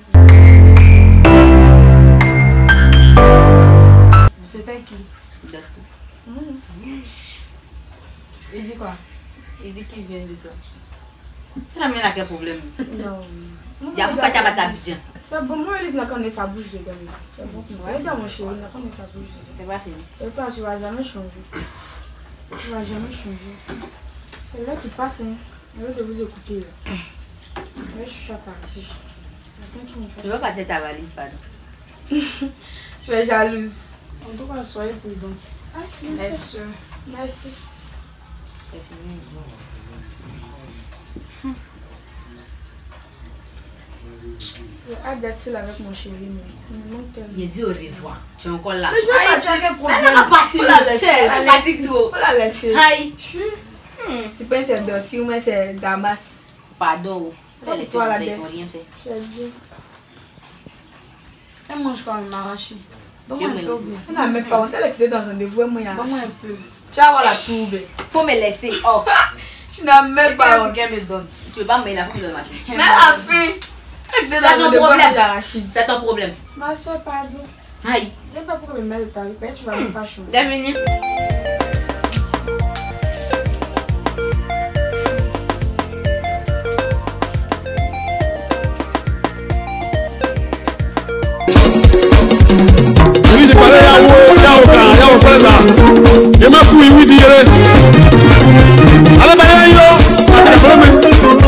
C'était qui? Dusty. Mmh. Il dit quoi? Il dit qu'il vient de ça. C'est la mienne qui a problème. Non. Il y a pas de bien. C'est bon, moi, il n'a qu'à sa bouche de gamin. C'est bon. C'est dans mon chéri, il n'a qu'à sa bouche. C'est pas fini. Et toi, tu vas jamais changer. Tu vas jamais changer. C'est là qui passe, hein. Au lieu de vous écouter. Là, je suis partie. Tu veux partir ta valise, pardon? Tu es jalouse. En tout cas, soyez prudente. Ah, merci. Merci. J'ai hâte d'être seule avec mon chéri, mais il me manque tellement. Il dit au revoir. Tu es encore là. Mais je vais partir avec problème. Elle va partir. La laisser. Elle va partir tout. Faut la laisser. Aïe. Tu penses que c'est Dusky ou c'est Damas? Pardon. Elle toi la dette. Rien fait. C'est bien. Elle mange quand même arraché. Donne-moi un peu. Elle n'a même pas honte. Elle était dans un rendez-vous. Donne-moi un peu. Tu vas avoir la tourbe. Faut me laisser. Oh. Tu n'as même pas honte. Qu'elle me donne. Tu veux pas me la coupe de ma fille. Mais la fille. Elle était dans un rendez-vous. C'est ton problème. Ma soeur, pardon. Aïe. Je ne sais pas pourquoi me mettre de ta vie. Peut-être que tu vas même pas changer. Bienvenue. Oui, c'est pareil, il y a un frère là. Il m'a fouillé, oui, dire. Allez, bah, il y a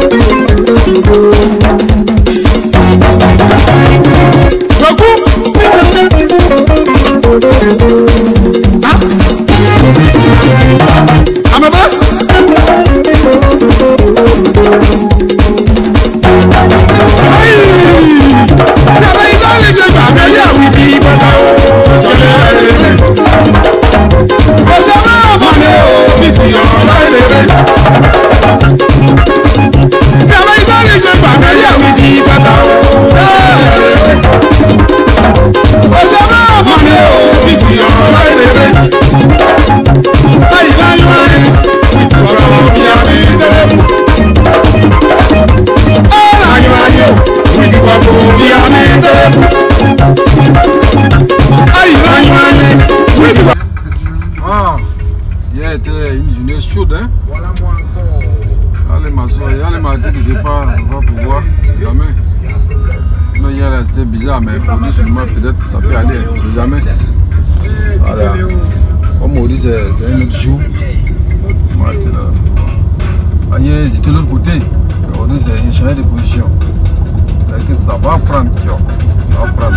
Ah, hier était une journée chaude, hein? Voilà moi encore. Allez, ma soeur, allez, m'a dit que départ, on va pouvoir, jamais. Non, hier c'était bizarre, mais aujourd'hui, seulement peut-être ça peut aller, je sais jamais. Voilà. Comme on dit, c'est un autre jour. Hier, j'étais de l'autre côté. Aujourd'hui, c'est changé de position. Que ça va prendre, ça va prendre.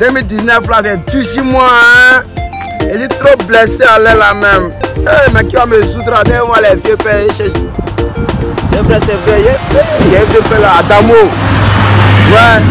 deux mille dix-neuf là, c'est dur sur moi. Hein. Je suis trop blessé à l'air là même. Eh, mais qui va me soudre à derrière moi les vieux pères. C'est vrai, c'est vrai. Il y a un vieux père là, Adamo. Ouais.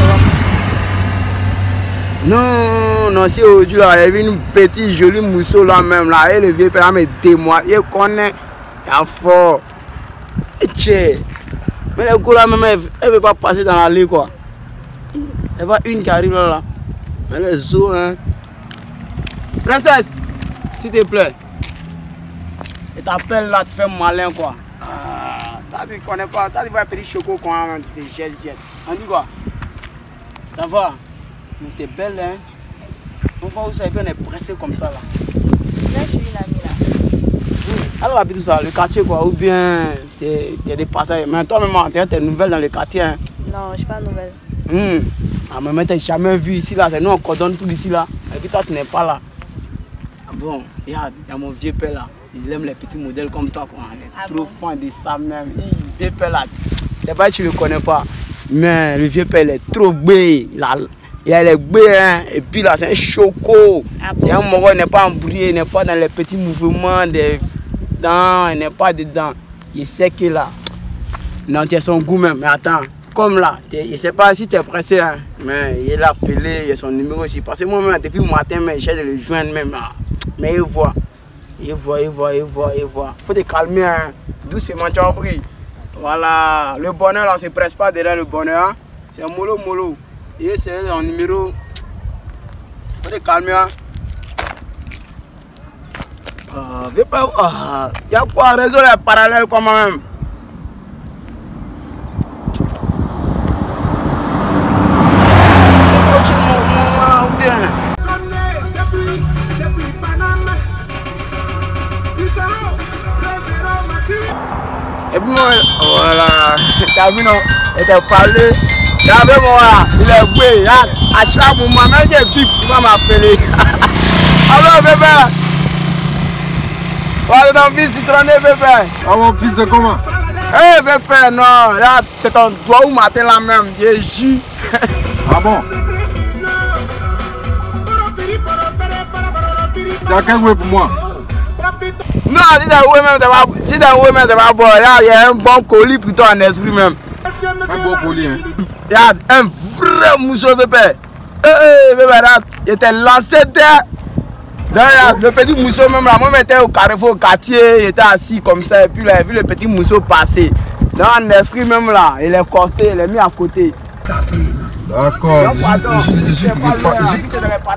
Non, non, si aujourd'hui là, il y avait une petite jolie mousseau là même là. Et le vieux père me témoigne. Il connaît. Il a fort. Et tchè. Mais les gars là même, elle ne veut pas passer dans l'allée quoi. Elle voit une qui arrive là là. Mais les os hein. Princesse, s'il te plaît. Et t'appelles là, tu fais malin quoi. Ah, t'as dit qu'on connais pas, t'as dit voir un petit choco quand même, t'es jet jet. On dit quoi? Ça va? T'es belle hein? On va où ça et puis on est pressé comme ça là. Là je suis une amie là. Alors habite ça, le quartier quoi, ou bien t'es des passages. Mais toi-même, t'es nouvelle dans le quartier hein? Non, je suis pas nouvelle. Hum. Ah mais t'as jamais vu ici là, c'est nous on coordonne tout ici là. Et puis toi tu n'es pas là. Ah bon, regarde, il y a mon vieux père là. Il aime les petits modèles comme toi quoi. Il est ah trop bon? Fan de ça même. Le vieux père là, c'est pas que tu le connais pas. Mais le vieux père il est trop bé. Il a, il a les bé hein. Et puis là c'est un choco. Ah bon? C'est un moro, il n'est pas embrouillé, il n'est pas dans les petits mouvements des dents, il n'est pas dedans. Il sait qu'il là. Non, tu as son goût même. Mais attends. Comme là, je ne sais pas si tu es pressé, hein, mais il a appelé, il a son numéro aussi. Parce que moi-même, depuis le matin, je cherche de le joindre même. Mais il voit, il voit, il voit, il voit, il voit. Il faut te calmer, hein. Doucement, tu as compris. Voilà, le bonheur, là, on ne se presse pas derrière le bonheur. Hein. C'est un mollo, mollo. Et c'est un numéro. Il faut te calmer, hein. Ah, il ah, y a quoi, réseau les parallèles quand même. Et puis moi, voilà, t'as vu non, il t'a parlé, j'avais moi, il est boué, à chaque moment, même j'ai bip, il va m'appeler. Alors bébé, voilà ton fils citronné bébé. Ah mon fils c'est comment? Eh bébé, non, là c'est ton doigt au matin là même, j'ai jus. Ah bon? T'as qu'un goût pour moi? Non, si t'as oué même, si t'as oué même, t'as pas boire. Il y a un bon colis pour toi en esprit même. Un bon colis, hein? Il y a un vrai mousseau, bébé. Eh, eh, bébé, là, il était lancé derrière. Derrière, le petit mousseau même là, moi j'étais au carrefour, au quartier, il était assis comme ça. Et puis là, il a vu le petit mousseau passer. Dans l'esprit même là, il est costé, il est mis à côté. D'accord, je suis je suis Non, je suis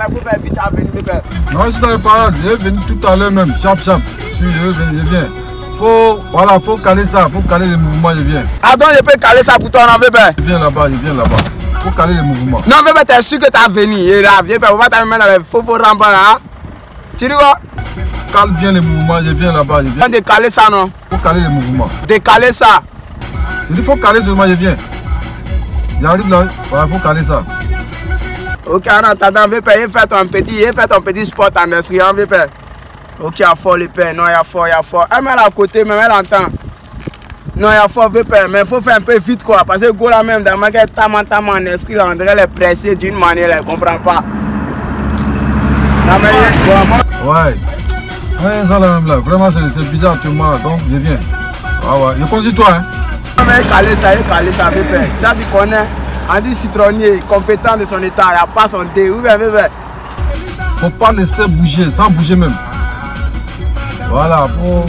dans les parades, je vais venir tout à l'heure même, chap chap. Je viens. Faut, voilà, faut caler ça, faut caler les mouvements, je viens. Ah donc je peux caler ça pour toi, non bébé? Je viens là-bas, je viens là-bas. Faut caler les mouvements. Non bébé, t'es sûr que t'as venu? Et là, viens, on va t'amener dans les faux faux rampes là. Tu dis quoi? Cale bien les mouvements, je viens là-bas, je viens. On décaler ça non? Faut caler les mouvements. Décaler ça? Il faut caler seulement, je viens. J'arrive là, il faut caler ça. Ok, en attendant, V P, il fait ton petit, il fait ton petit sport en esprit, hein, V P. Ok, il y a fort le père, non, il y a fort, il y a fort. Elle met à côté, mais elle entend. Non, il y a fort, V P, mais il faut faire un peu vite, quoi. Parce que go là même, dans ma tête, tam tam en esprit, là, on dirait les presser d'une manière, elle ne comprend pas. Non, mais il ouais. Ouais, ça là même là, vraiment, c'est bizarre actuellement là, donc je viens. Ah ouais, je considère toi, hein. Mais caler ça, il caler ça, V P. Ça, tu connais, on dit citronnier, compétent de son état, il n'y a pas son dé. Où est V P? Faut pas laisser bouger, sans bouger même. Voilà, faut...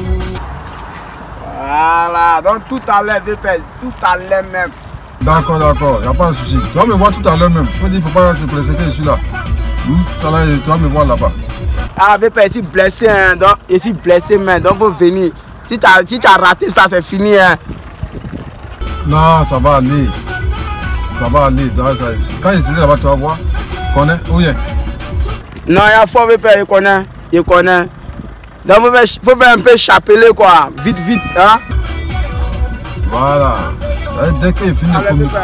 Voilà, donc tout à l'heure, V P, tout à l'heure même. D'accord, d'accord, il n'y a pas de souci. Tu vas me voir tout à l'heure même. Je me dis, il ne faut pas se presser que je suis là. Hmm? Tout à l'heure, tu vas me voir là-bas. Ah, V P, ici blessé, hein, donc, ici blessé, mais donc il faut venir. Si tu as, si as raté ça, c'est fini, hein. Non, ça va aller. Ça va aller. Quand il serait là-bas, tu vas voir. Tu connais? Où il est? Non, il y a fort, V P, il connaît. Il connaît. Donc, il faut, faut faire un peu chapeler, quoi. Vite, vite, hein. Voilà. Dès qu'il finit de communiquer.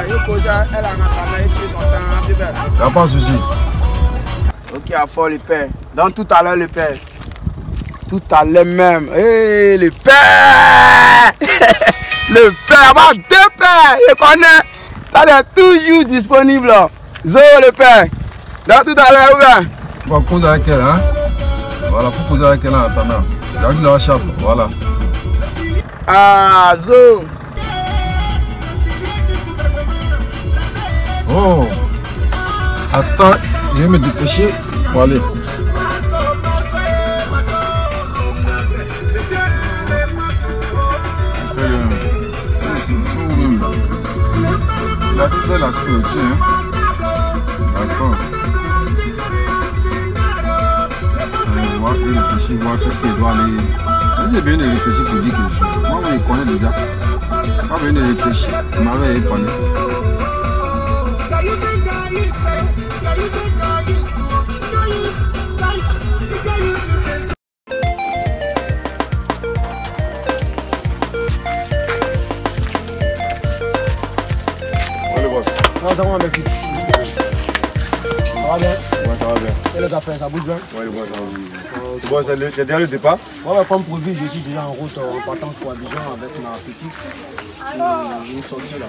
Il n'y a pas de souci. Ok, il y a fort, le père. Donc, tout à l'heure, le père. Tout à l'heure même. Hé, hey, le père. Le père, avoir deux pères, il connaît. Ça est toujours disponible. Zo, le père. Dans tout à l'heure, ouvert. On va causer avec elle, hein. Voilà, faut causer avec elle en attendant. Regarde la chape, voilà. Ah, zo. Oh. Attends, je vais me dépêcher pour aller. C'est tout même. Il a tout fait la structure, hein. D'accord. Il va réfléchir, voir qu'est-ce qu'il doit aller. C'est bien de réfléchir pour dire quelque chose. Moi, je connais déjà. Pas bien de réfléchir. Je m'avais parlé. Non, ça va avec fils. Ça va bien? Ouais, ça va bien. Et les affaires, ça bouge bien? Ouais, ouais, ça va bien. C'est bon, c'est déjà le départ? Ouais, ouais, comme prévu, je suis déjà en route en partance pour Abidjan avec ma petite. Je vais sortir là.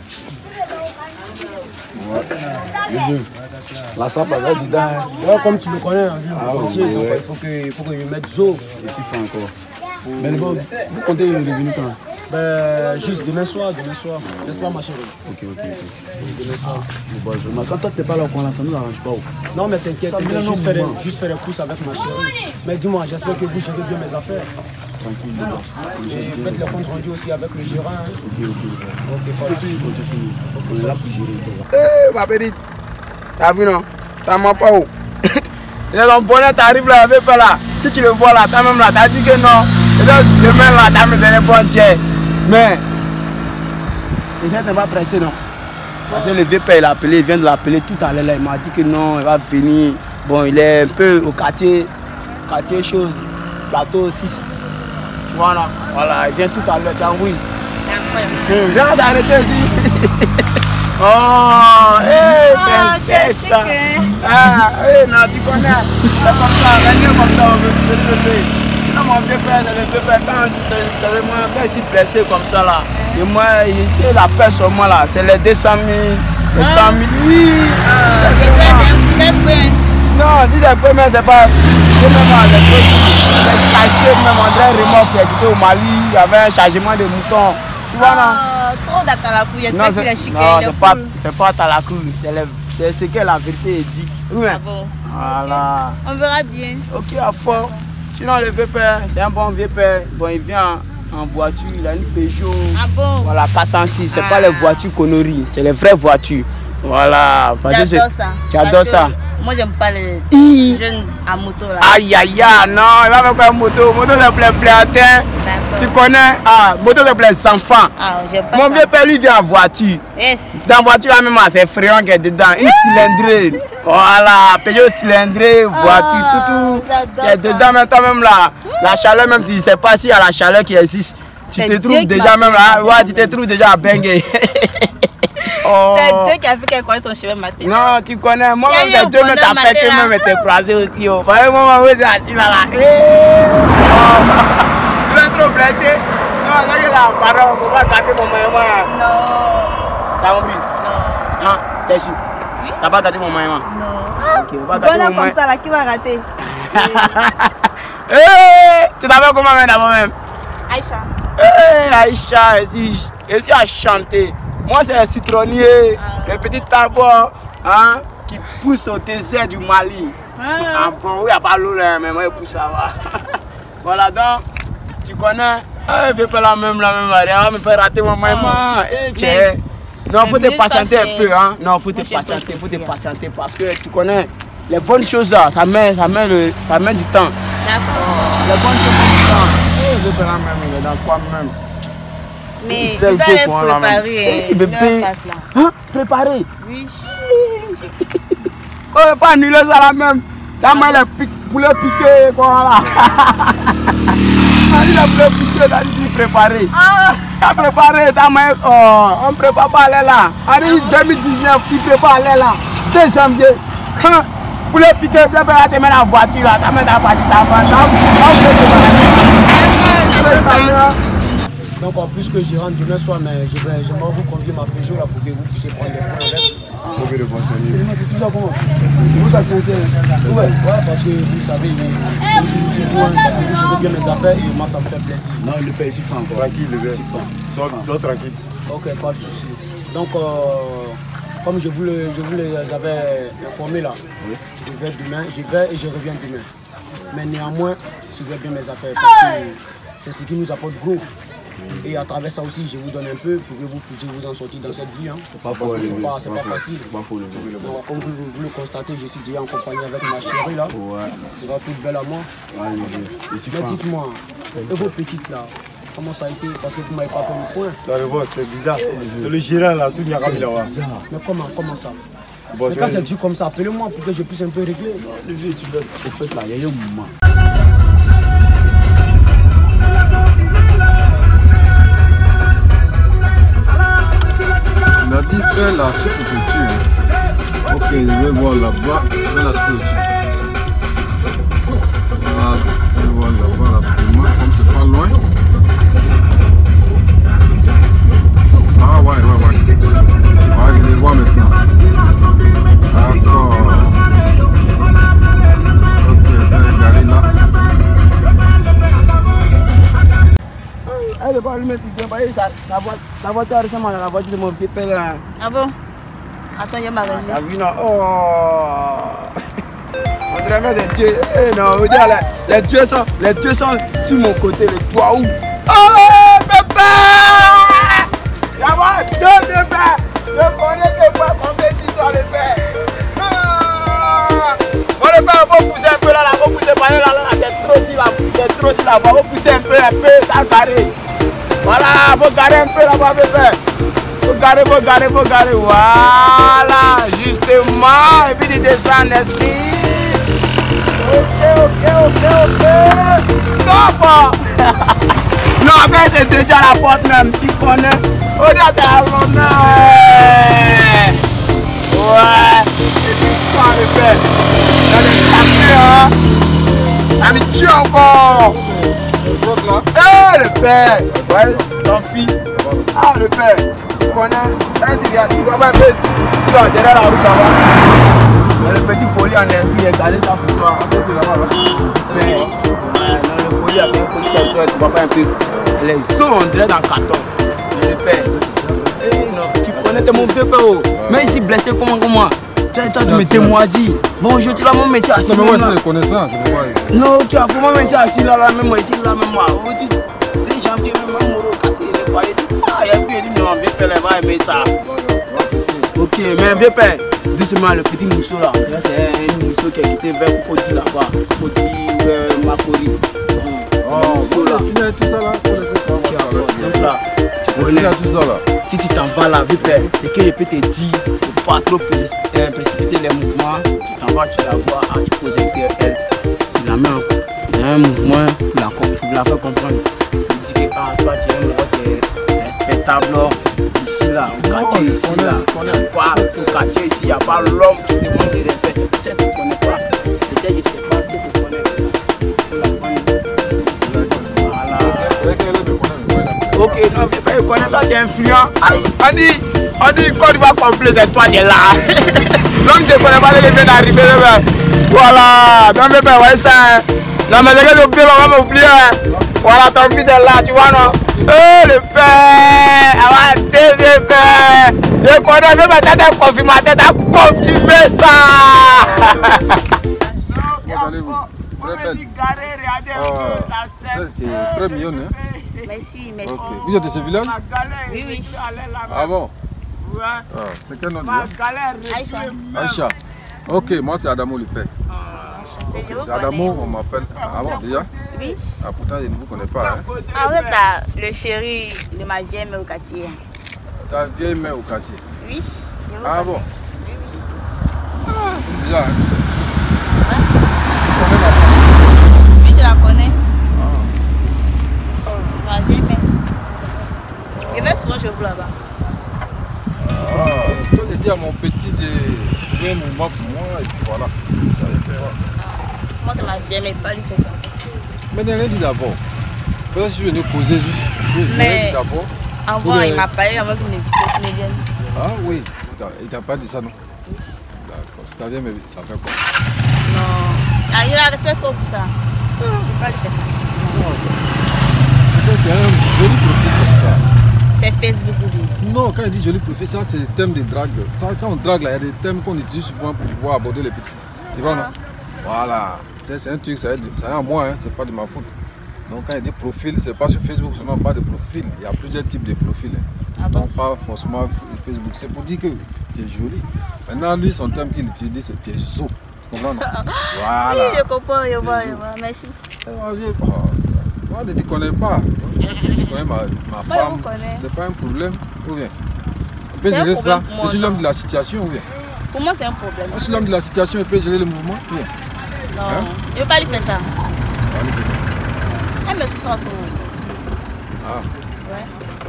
Ouais. La sape, elle va dedans. Ouais, comme tu le connais, hein, le ah, entier, oui, donc ouais. il faut que, il faut que je mette zo. Et s'il fait encore. Mais bon, vous comptez revenir quand? Ben, juste demain soir, demain soir. N'est-ce pas, ma chérie? Ok, ok, ok. Demain soir. Bon, bon, quand toi t'es pas là au coin, ça nous arrange pas. Non, mais t'inquiète, t'inquiète, juste, faire des, juste faire des courses avec ma chérie. Mais dis-moi, j'espère que vous gérez bien mes affaires. Tranquille, et faites le compte rendu aussi avec le gérant. Hein. Ok, ok, ok. Ok, pas de soucis. On est là pour gérer. Eh, ma petite. T'as vu, non? Ça m'a pas où? Le bonnet t'arrive là, avec pas là. Si tu le vois là, t'as même là, t'as dit que non. Et donc, demain là, t'as me donné bon tiers. Mais, les gens n'ont pas pressé, non? Parce que le vieux père, il a appelé, il vient de l'appeler tout à l'heure. Il m'a dit que non, il va venir. Bon, il est un peu au quartier, quartier chose, plateau six. Tu vois là? Voilà, il vient tout à l'heure, tiens, oui. Hum, viens t'arrêter ici. Oh, hé, princesse. Ah, hé, non, tu connais. C'est comme ça, rien comme ça, on veut le bébé. Sinon, mon vieux père, c'est le vieux père, quand c'est vraiment quand il s'est blessé comme ça là. Et moi, c'est la paix sur moi là, c'est les deux cent mille, les cent mille, oui. Non, si c'est peu, mais c'est pas. C'est même les trucs, les cachets, même André Raymond qui était au Mali, il y avait un chargement de moutons. Tu vois là? Trop d'Atalakou, j'espère qu'il est chic. Non, c'est pas, c'est pas Atalakou, c'est ce que la vérité est dit. Oui, ah bon. Voilà. On verra bien. Ok, à fond. Sinon, le vieux père, c'est un bon vieux père. Bon, il vient en voiture, il a une Peugeot. Ah bon? Voilà, quatre cent six, c'est ah. pas les voitures conneries, c'est les vraies voitures. Voilà. J'adore ça. Tu adores ça? Moi, j'aime pas les Hi. jeunes à moto là. Aïe aïe aïe, non, il va faire quoi moto? Moto c'est pour les plantains. Tu connais? Ah, moto c'est pour les enfants. Ah, j'aime pas Mon ça. vieux père lui vient en voiture. Yes. Dans la voiture là même, c'est effrayant qui est dedans. Une cylindrée. Voilà, Peugeot cylindrée, voiture, ah, tout tout. Qui est dedans maintenant même là. La chaleur, même si je sais pas s'il y a la chaleur qui existe. Tu te trouves déjà même là. Ouais, tu te trouves déjà à Bengue. Oh. C'est Dieu qui a fait qu'elle croise ton chemin matin. Non, tu connais. Moi-même, c'est Dieu qui t'a fait que même t'es croisé aussi. Vous voyez, moi, où c'est assis là là. Tu es trop blessé. Non, non, il est là. Pardon, on ne peut pas gâter mon maman. Non. T'as compris? Non. Hein? T'es sûr? Oui. T'as pas gâté mon maman? Non. Ok, on va gâter mon maman. Comme ça là, qui va rater? Hé! Tu t'appelles comment même d'abord même? Aïcha. Hé, Aïcha, et si à chanter. Moi, c'est un citronnier, ah. le petit arbre hein, qui pousse au désert du Mali. Ah, ah bon, oui, il n'y a pas l'eau là, mais moi, il pousse là-bas. Voilà, donc, tu connais, ah, il ne veut pas la même, la même arrière, il va me faire rater mon maman. Eh, tiens. Non, il faut te patienter un peu. Hein. Non, il faut te patienter, il faut te patienter parce que tu connais, les bonnes choses là, ça met, ça met, le, ça met du temps. D'accord. Les bonnes choses mettent du temps. Eh, il veut pas la même, il est dans quoi même? Mais il doit les préparer. Il veut bien. Hein? Préparer? Oui. On ne va pas annuler ça là même. T'as mal les poulets piqués, quoi là. Il a poulet piqué, il a dit préparer. Il a préparé, t'as mal. Oh, on ne prépare pas aller là. En deux mille dix-neuf, il ne prépare aller là. deux janvier. Poulet piqué, tu vas te mettre en voiture là. Tu vas mettre en voiture, tu vas donc en plus que j'y rentre demain soir, mais je vais, je vais vous convier ma Peugeot là pour que vous puissiez prendre les points avec. Mauvais de conseiller. C'est tout ça comment? C'est pour ça sincère. Ouais, ouais, parce que vous savez, je fais bien mes affaires et moi ça me fait plaisir. Non, le père ici fait encore. Tranquille, le père. Donc tranquille. Ok, pas de souci. Donc, euh, comme je vous, le, je vous les avais informé là, oui. je vais demain, je vais et je reviens demain. Mais néanmoins, suivez bien mes affaires parce que c'est ce qui nous apporte gros. Et à travers ça aussi, je vous donne un peu pour que vous puissiez vous en sortir dans cette vie. Hein. C'est pas, faux, c'est pas, pas, pas facile. Pas faux, donc, comme vous, vous le constatez, je suis déjà en compagnie avec ma chérie là. Ouais. C'est pas toute belle à moi. Ouais, mais dites-moi, et vos petites là, comment ça a été? Parce que vous ne m'avez pas fait le point. Non, mais bon, c'est bizarre. C'est le gérant là, tout n'y a pas là. Mais comment, comment ça? Bon, mais quand c'est dû comme ça, appelez-moi pour que je puisse un peu régler. Le vieux, tu veux. Au fait là, il y a un moment. Il a dit fais la sous-préfecture. Ok, je vais voir là-bas, fais la sous-préfecture. Voilà, je vais voir là-bas rapidement, comme c'est pas loin. Ah ouais, ouais, ouais. Ouais, je les vois maintenant. D'accord. Ok, je vais regarder là. Elle n'est pas allumée, tu viens pas la voiture récemment, la voiture de mon petit père. Ah bon? Attends, il y a ma régie. La vie, non. Oh! On dirait même des dieux. Eh non, vous dire, les, les dieux sont, les dieux sont sur mon côté, les toits où? Oh, pépé! Y'a deux bébés! Je connais que moi, mon petit histoire de faire. On le fait, on va pousser un peu là, on va pousser par là, là, c'est trop si là, c'est trop si là, on va pousser un peu, un peu, ça garé. Voilà, faut garer un peu là-bas, bébé. Faut garer, faut garer, faut garer. Voilà, justement. Et puis tu descends, n'est-ce pas? Ok, ok, ok, ok. Stop! Non, mais c'est déjà la porte même, tu connais. On est à ta maman. Ouais. Et puis, quoi, bébé? Dans les cafés, hein. Ami, tu encore. Eh, le père! Ouais, ton fils! Ah, le père! Tu connais? Tu vois pas un peu si tu vas derrière la route là-bas. Le petit poli en esprit est calé ça pour toi. C'est tout là-bas. Mais, non, le poli a fait un poli qui tu vois pas un peu. Les os on dirait dans le carton. Mais le père, eh non, tu connais, t'es mon vieux père. Mais ici blessé comment, comment? Toi, tu m'étais moisi. Bon, je te la mon métier assis. Non, mais moi, je les connais ça, je les vois. Non, ok, faut moi métier assis là, là, même moi, ici, là, même moi. Les janvier, même moi, Moro, cassé, les foyers. Ah, il y a plus, il dit, non, vieux père, il va aimer ça. Ok, mais vieux père, doucement, le petit mousseau là. C'est un mousseau qui a quitté vers Cocody là-bas. Cocody, vers Makori. Oh, faut là. Finir tout ça là, faut laisser travailler. Donc là, tu connais tout ça là. Si tu t'en vas là, vieux père, c'est que je peux te dire, faut pas trop précipiter les mouvements. Tu t'en vas, tu la vois, ah, tu poses un pied, elle, tu la mets dans un mouvement pour la faire comprendre. Tu dis que ah, toi tu es un mec respectable ici là, au quartier ici là. Quoi, au quartier ici, il n'y a pas l'homme qui demande de respect. C'est pour ça que tu ne connais pas. Peut-être je ne sais pas si tu connais. Ok, non, viens pas, je connais toi, tu es influent. Aïe, on dit, on dit, quand tu vas complet, c'est toi qui es là. L'homme ne te connaît pas, il vient d'arriver. Voilà, non, mais ben, ouais, ça. Non, mais c'est que j'ai oublié, on va m'oublier. Voilà, ton fils est là, tu vois, non? Oh, le père, ah, t'es le père. Je connais, même ta tête confirmateur, t'as confirmé ça. Comment allez-vous? Très belle. Oh, très mignonne, hein? Merci, merci. Okay. Vous êtes de ce village? Oui, oui. Ah bon? Ah, c'est quel nom déjà? Aïcha. Aïcha. Ok, moi c'est Adamo le père. Okay, c'est Adamo, on m'appelle. Ah bon, déjà? Oui. Ah, pourtant, je ne vous connais pas. Hein? Ah, vous êtes là, le chéri de ma vieille mère au quartier. Ta vieille mère au quartier? Oui. Ah bon? Oui, oui. Ah, bizarre. Hein? Oui, je la connais. Ma vieille mère. Je vais souvent chez vous là-bas. Ah, toi, j'ai dit à mon petit de trouver un moment pour moi et puis voilà. Moi, c'est ma vieille mère, pas lui faire ça. Mais je l'ai dit d'abord. Peut-être que je suis venu poser juste. Je l'ai dit d'abord. Avant, il m'a parlé avant qu'il me vienne. Ah oui. Il t'a pas dit ça, non? D'accord. Si t'as bien, mais ça fait quoi? Non. Ah, il a respect trop pour ça. Pourquoi il fait ça? Il y a un joli profil comme ça. C'est Facebook ou bien? Non, quand il dit joli profil, ça c'est le thème de drague. Ça, quand on drague, là, il y a des thèmes qu'on utilise souvent pour pouvoir aborder les petits. Tu vois, non? Voilà. C'est un truc, ça est à moi, hein, c'est pas de ma faute. Donc quand il dit profil, c'est pas sur Facebook seulement, pas de profil. Il y a plusieurs types de profils. Ah bon? Donc pas forcément Facebook. C'est pour dire que tu es joli. Maintenant, lui, son thème qu'il utilise, c'est tu es zo. Tu comprends, non? Voilà. Oui, je comprends, je vois, je vois. Merci. Moi, je ne te connais pas. Si tu connais ma, ma Moi, femme, c'est pas un problème. Ou bien? On peut gérer ça. Je suis l'homme de la situation, ou bien? Pour moi, c'est un problème. Moi, je suis l'homme de la situation, il peut gérer le mouvement, ou bien? Non, hein? Il ne veut pas lui faire ça. Il va lui faire ça. Elle me souffre trop. Ah. Ouais.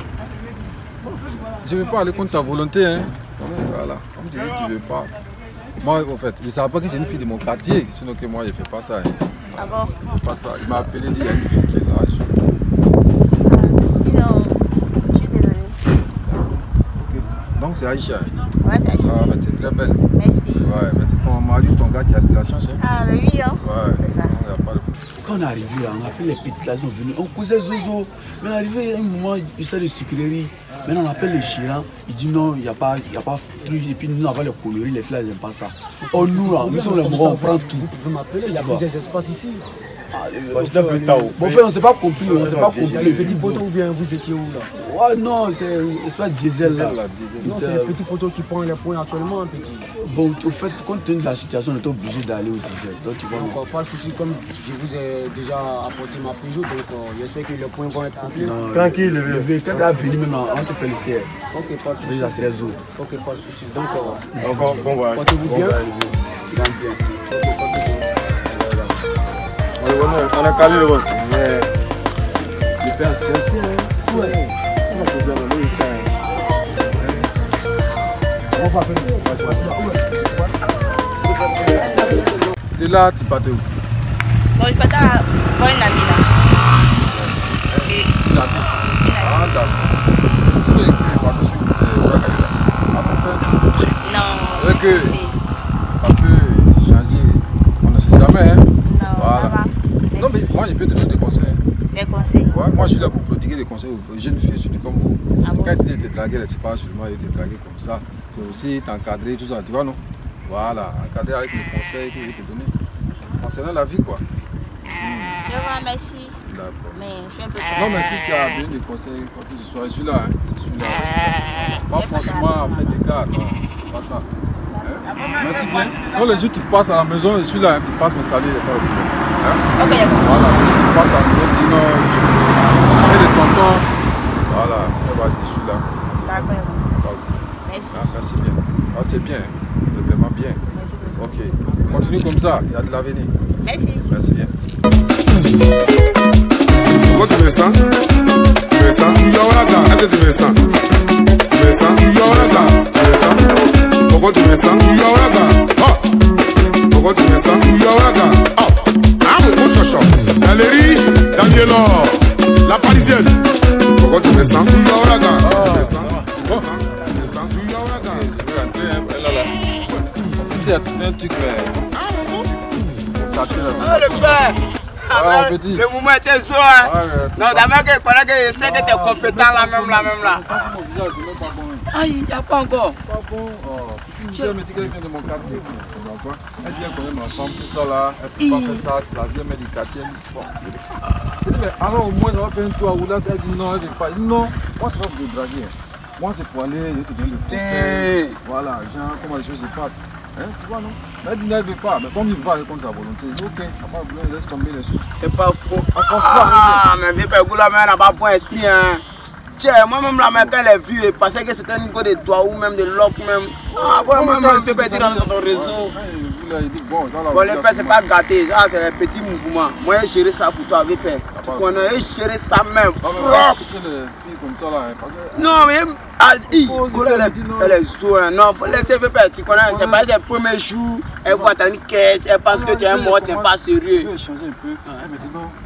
Je ne veux pas aller contre ta volonté, hein. Voilà. Comme tu dis, tu ne veux pas. Moi, en fait, je ne savais pas que j'ai une fille de mon quartier, sinon que moi, je ne fais pas ça. Hein. Ah bon? Je ne fais pas ça. Il m'a appelé, dit, il y a une fille qui est là. Je... Ah, sinon, je suis désolée. Okay. Donc, c'est Aïcha. Ouais, c'est Aïcha. Ah, mais tu es très belle. Merci. Ouais, mais c'est ton mari ou ton gars qui a de la chance. Hein. Ah, mais oui, hein. Ouais, c'est ça. Non, y a pas de... Quand on est arrivé là, on a appelé les petites là, ils sont venus, on causait Zozo. Mais on est arrivé à un moment, il sait de sucrerie. Maintenant on appelle les gérants, il dit non, il n'y a pas, il n'y a pas truc. Et puis nous, avant les conneries, les filles, elles n'aiment pas ça. Oh nous là, nous sommes les morts, on prend tout. Vous pouvez m'appeler, il y a plusieurs espaces ici. C'était plus tard. Bon frère, on ne s'est pas compris, on ne s'est pas compris. Le petit poteau ou bien vous étiez où là? Ouais, non, c'est l'espace diesel là. Non, c'est le petit poteau qui prend les points actuellement, un petit. Bon, au fait, compte tenu de la situation, on était obligé d'aller au diesel. Donc tu vois. Donc pas de souci, comme je vous ai déjà apporté ma Peugeot, donc euh, j'espère que les points vont être remplis. Tranquille, le vieux. Quand tu as venu maintenant, on te félicite. Ok, pas de souci. Ça serait zo. Ok, pas de souci. Donc, euh, encore bon voyage. Portez-vous bien. Tu vas bien. On a calé le reste. Ouais. Le père c'est assez. Ouais. On a problème avec ça. On va faire. De là, tu partais où? Bon, je partais voir une amie là. Ah, d'accord. Je suis parti sur Ouagadougou. Non. Et que ça peut changer. On ne sait jamais, hein? Non, voilà. Ça va. Non, mais moi, je peux te donner des conseils. Des conseils? Ouais, moi, je suis là pour prodiguer des conseils aux jeunes filles, surtout comme vous. Ah bon? Quand tu dis te draguer, c'est pas seulement te draguer comme ça. C'est aussi t'encadrer, tout ça, tu vois, non? Voilà, encadrer avec les conseils que je vais te donner. Concernant la vie, quoi. Je vous remercie. D'accord. Mais je suis un peu... Non, mais si tu as bien des conseils, quoi que ce soit, je suis là, hein. Je suis là, je suis là. Pas forcément faire des gars, non, c'est pas ça. Hein? Merci bien. Quand les jours tu passes à la maison, je suis là, hein. Tu passes me saluer, il n'y a pas de problème. Hein? Ok, d'accord. Voilà, si tu passes à la maison, tu dis non, je suis là. Et les tontons, voilà, je suis là. D'accord. Merci. Ah, merci bien. Ah, tu es bien, hein. Tu es vraiment bien. Merci beaucoup. Ok, continue comme ça, il y a de l'avenir. Merci. Merci bien. Pourquoi tu mets ça? Tu mets ça? Yoraga, est-ce que tu mets ça? Tu mets ça? Yoraga, tu mets ça? Pourquoi tu mets ça? Yoraga, oh! Pourquoi tu mets ça? Yoraga, oh! Ah, mon gros chacha! Elle est riche, Daniela, la parisienne. Pourquoi tu mets ça? Yoraga, tu mets ça? Tu mets ça? Tu mets ça? Yoraga. Je vais entrer, elle là là. Tu as fait un truc, mais. Ah, le père! Ah, petit. Le mouvement était chaud, hein? Ah, ouais, non, d'abord que je connais que je sais que tu es compétent là même, là même là. Aïe, il n'y a pas encore. Pas bon. Oh. Tu sais, mais tu es quelqu'un de mon quartier. Elle vient connaître ma femme, tout ça là. Elle peut pas faire ça, ça vient mettre du quartier. Bon. Je dis, mais alors au moins ça va faire un tour à rouler. Elle dit non, elle ne veut pas. Non, moi c'est pas pour te draguer. Moi c'est pour aller, je te donne le conseil. Voilà, genre comment les choses se passent. Hein, tu vois non? Elle dit non, elle ne veut pas. Mais comme il ne veut pas répondre sa volonté, ok, il n'y a pas de problème, laisse tomber les sous. C'est pas faux. Ah, mais vieux père Goula, mais elle n'a pas point esprit, hein. Tiens, moi-même la mère, quand elle est vue, elle pensait que c'était un niveau de toi ou même de l'autre même. Ah, ouais, moi-même, je peux pas dire dans ton réseau. Bon, le père, c'est pas gâté. Ah, c'est un petit mouvement. Moi, j'ai géré ça pour toi, vieux père. Tu connais, j'ai géré ça même. Propre. Non, mais elle est zo, hein. Non, faut laisser vieux père. Tu connais, c'est pas ses premiers jours. Elle voit ta caisse, elle pense que tu es un mort, tu n'es pas sérieux. Elle veut changer un peu. Elle me dit non.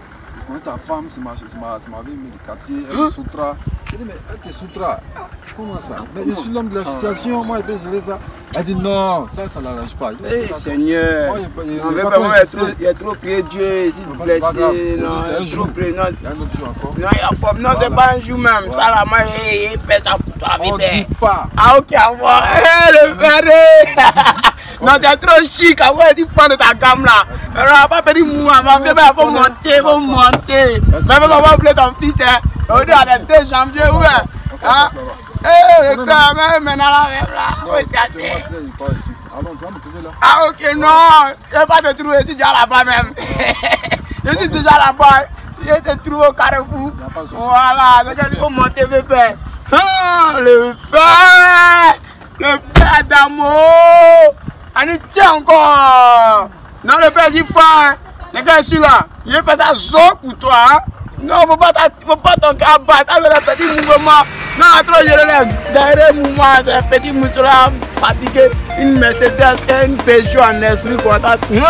connais ta femme, c'est ma, ma, ma vie du quartier, elle te soutra. J'ai dit, mais elle te soutra. Comment ça? Mais je suis l'homme de la situation, moi je peux gérer ça. Elle dit non, ça, ça n'arrange pas. Eh Seigneur, il a trop prié Dieu, il est blessé, non, il a trop prié, non, il y a un autre jour encore. Non, il y a forme, non, c'est pas un jour même, ça là, moi, il fait ça pour toi, bébé. Ah ok, à voir, le verre. Non, t'es trop chic, à voir, tu prends de ta gamme là. Alors, on va pas périr moi, ma fille, il faut monter, il faut monter. Mais il faut appeler ton fils, hein. On doit aller deux janvier, ouais. Hein? Eh, le gars, même maintenant là, même là. Oui, c'est assez. Ah, ok, non. Je ne vais pas te trouver, je suis déjà là-bas même. Je suis déjà là-bas. Je te trouve au Carrefour. Voilà, donc il faut monter, bébé. Ah, le père. Le père d'amour. On y tient encore. Non, le père dit fin. C'est que je suis là. Il fait ça zo pour toi. Hein? Non, faut pas, faut pas ton cœur battre. C'est le petit mouvement. Non, trop je le derrière mouvement. C'est le petit mouvement fatigué. Une Mercedes et une Peugeot en esprit. Non.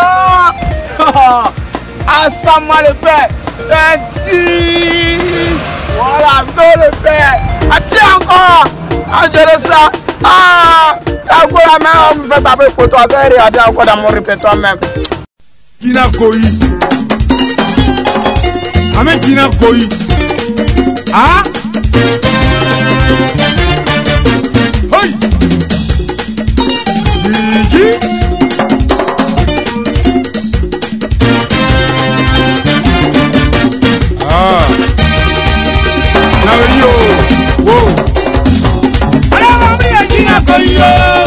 Ah, ça, moi, le père. C'est dix. Voilà, ça, le père. Ah, tiens encore. Ah, je ça. Ah, encore la main, on me fait taper pour toi. Regardez encore dans mon répertoire même. Kina Koyi. Amen Kina Koyi. Ah? Hey! Gigi? Ah! Naverio! Wow! Kina Koyi yo.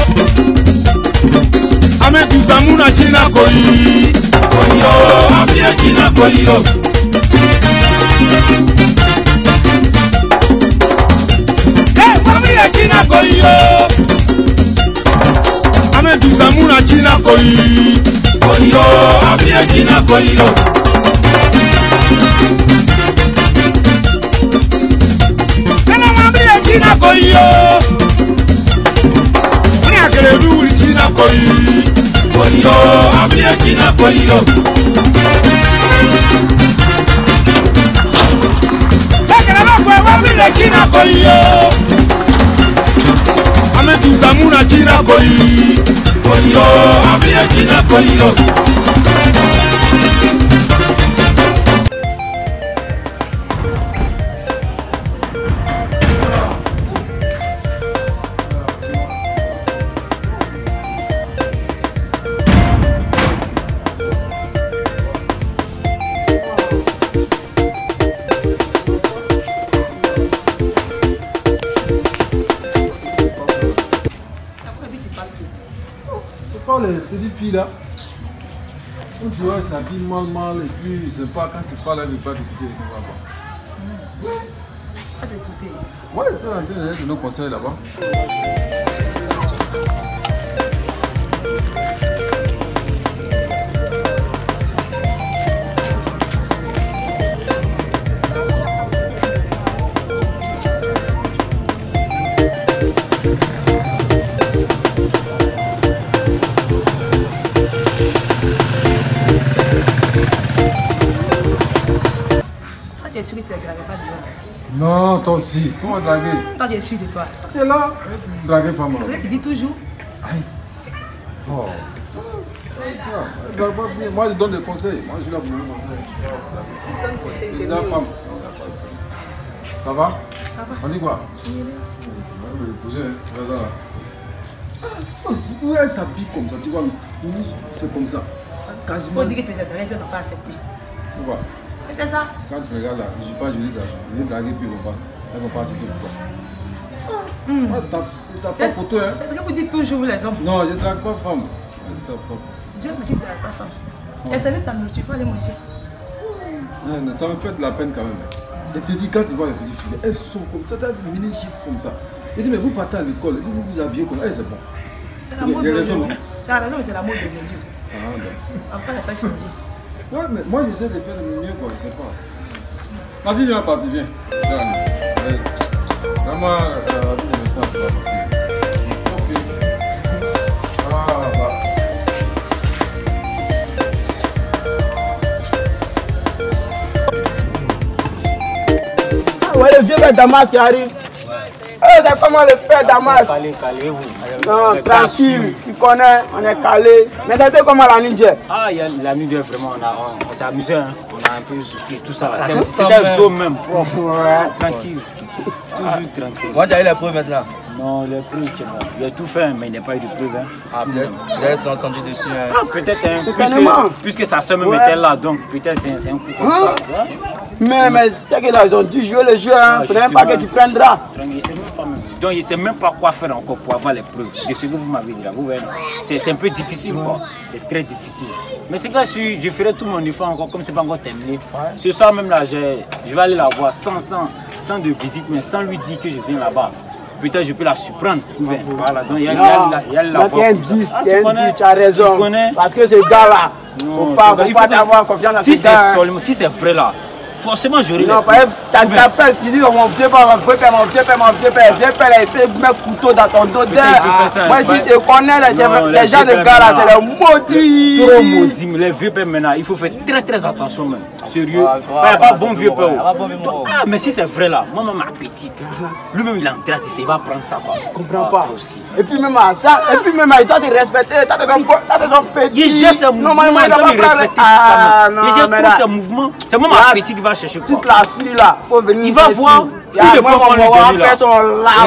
Amen Tutamuna Kina Koyi. Koyi yo, Amen Kina Koyi yo. Eh, familia Kina Koyi yo. Amen Tutamuna Kina Koyi. Koyi yo, Amen Kina Koyi yo. Kana familia Kina Koyi yo. Keredu Kina Koyi. Koyi yo, Amen Kina Koyi yo. Kina Koyi yo. Amen Tutamuna Kina Koyi. Koyi yo, Amen Kina Koyi yo. Les petites filles là, on tu vois, ça s'habille mal mal et puis c'est pas quand tu parles, elle ne veut pas t'écouter. Pas t'écouter. Ouais, tu es en train de donner nos conseils là-bas. Tu es sûr que tu ne dragues pas dehors? Non, toi aussi. Comment draguer? Toi, tu es sûr de toi. Tu es là, draguer femme. C'est ce que tu dis toujours. Aïe. Oh. Ça. Moi, je donne des conseils. Moi, je suis là pour donner des conseils. Si tu donnes des conseils, c'est la mieux. femme. Ça va? Ça va. On dit quoi? Oui. Je vais épouser. Regarde là. Aussi, où elle s'habille comme ça, tu vois, c'est comme ça. Quasiment. Il faut dire que tes intérêts ne l'ont pas accepté. Pourquoi? C'est ça. Quand tu regardes là, je ne suis pas joli d'argent. Je vais draguer puis ils ne vont pas. Elles ne vont pas accepter pourquoi. Mmh. Ouais, tu n'as pas photo, hein? C'est ce que vous dites toujours, les hommes. Non, je ne drague pas femme. Dieu merci, je ne drague pas femme. Elle savait ta nourriture, il faut aller manger. Non, ça me fait de la peine quand même. Je te dis, quand tu vois les petites filles, elles sont comme ça, tu as des mini-jeeps comme ça. Je dis, mais vous partez à l'école, vous vous habillez comme ça, c'est bon. C'est la mode d'aujourd'hui. Tu as raison, mais c'est la mode d'aujourd'hui. Ah, on va pas la faire changer. Ouais, mais moi j'essaie de faire le mieux, quoi, je sais pas. Ma vie vient partir, viens. Vraiment, la vie de maintenant, c'est pas possible. Ok. Ah, bah. père Damas qui arrive. Eh, c'est comment le père Damas? Calé, calez-vous. Non, tranquille, tu connais, on est calé. Mais c'était comment la nuit d'hier? Ah, y a, la nuit d'hier, vraiment, on, a, on, on s'est amusé. Hein. On a un peu soufflé, tout ça. C'était un zoo même, propre. Ouais. Tranquille. Toujours tranquille. Moi, j'ai eu les preuves maintenant. Non, les preuves, tu vois. Il a tout fait, mais il n'y a pas eu de preuves. Hein. Ah, peut-être, ils ont entendu dessus. Hein. Ah, peut-être, hein, puisque, puisque sa soeur me ouais. mettait là, donc peut-être c'est un coup comme ah. ça. Mais, mais c'est que là, ils ont dû jouer le jeu, hein. Ah, même pas que tu prendras. Donc, il ne sait même pas quoi faire encore pour avoir les preuves de ce que vous m'avez dit là. C'est un peu difficile, quoi. C'est très difficile. Mais c'est que je, je ferai tout mon effort encore, comme c'est pas encore terminé. Ouais. Ce soir même là, je, je vais aller la voir sans, sans, sans de visite, mais sans lui dire que je viens là-bas. Peut-être je peux la surprendre. Ouais. Voilà, donc il y a, non, il y a, il y a la voix. Ah, tu connais, tu as raison. Tu connais. Parce que ce gars-là, il ne faut pas, faut pas avoir confiance dans si ce gars. Si c'est vrai là, forcément j'aurai. Non, par exemple, tu t'appelles, tu dis mon vieux père, mon vieux père, mon vieux père, mon vieux père, vieux père, il fait mettre couteau dans ton dos. Moi, si je connais les gens de gars là, c'est les maudits. Trop maudits, mais les vieux pères maintenant, il faut faire très très attention même. Sérieux, il n'y a pas bon vieux père. Ah, mais si c'est vrai là, moi-même ma petite, lui-même il est en train de il va prendre ça. Je comprends pas. Et puis même ça, et puis même il doit te respecter, tu as des hommes petits. Il gère ses mouvements, il doit me respecter tout ça. Il gère trop ses mouvements. C'est moi ma petite qui va chercher quoi. Toute la fille là, faut venir. Il va voir. Tout le monde va lui faire son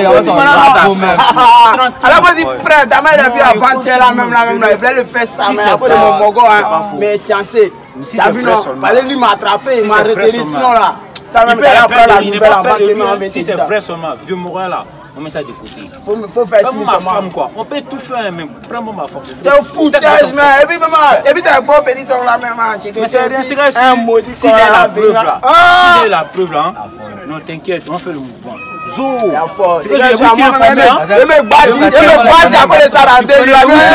lave. Alors moi dis prêt, ta mère a vu avant-hier là même là même là, il voulait le faire ça mais après de mon mogo hein. Mais sciencer. T'as vu non? Fallait lui m'attraper, il m'a retiré sinon là. Il peut après la nouvelle avant que si c'est vrai seulement, vieux moral là. On met ça de côté. Faut, faut faire ça. Ma femme quoi. On peut tout faire même. Prends-moi ma femme. C'est un foutage mais. Et puis maman, et puis t'as un bon petit ton là même. Mais c'est rien, c'est grave. Si j'ai la preuve là. Si j'ai la preuve là. Non t'inquiète, on fait le mouvement. Zo. C'est que je vais vous tirer informé hein. Et me base, et me base après ça la délire.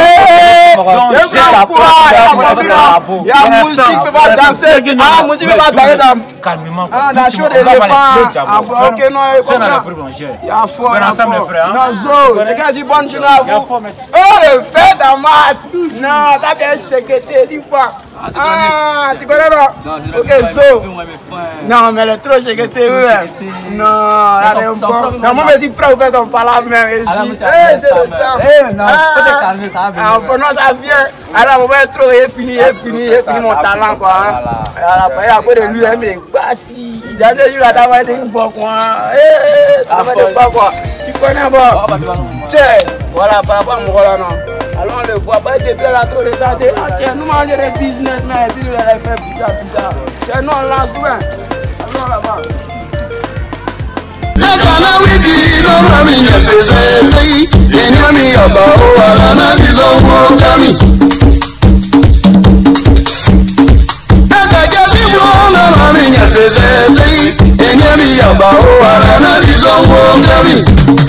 Donc j'ai la preuve. Il y a musique qui va danser. Ah musique qui va danser dans. Calmement. Ah la chose d'éléphant. Ah ok non. C'est la preuve on gère. Il y a fort. Ensemble les frères. Non zo. Les gars j'ai bonne journée à vous. Oh le père Damas. Non t'as bien checké dis pas. Ah, tu connais non? Ok, so. Non, mais elle est trop checkée, oui. Non, elle est un peu. Non, moi, je suis prêt à faire son palabre même. Eh, c'est le temps. Eh, non, faut te calmer, ça va bien. Ah, non, ça vient. Alors, moi, je trop, il fini, il fini, il fini mon talent, quoi. Alors, après de lui, mais, bah, si. Il a déjà eu la dame, elle est une bonne, quoi. Eh, ça va pas, quoi. Tu connais, bon. Tiens, voilà, par rapport à mon rôle, non. Alors on le voit pas, il te plaît là trop de temps. Ah tiens, nous mangeons des business, mais puis nous les fait bizarre, bizarre. Tiens, nous on lance loin. Allons là-bas. Nakana wiki no mami nyepeze yenyami yaba o alana dizo mo kami. Nakaka bimo no mami nyepeze yenyami yaba o alana dizo mo kami.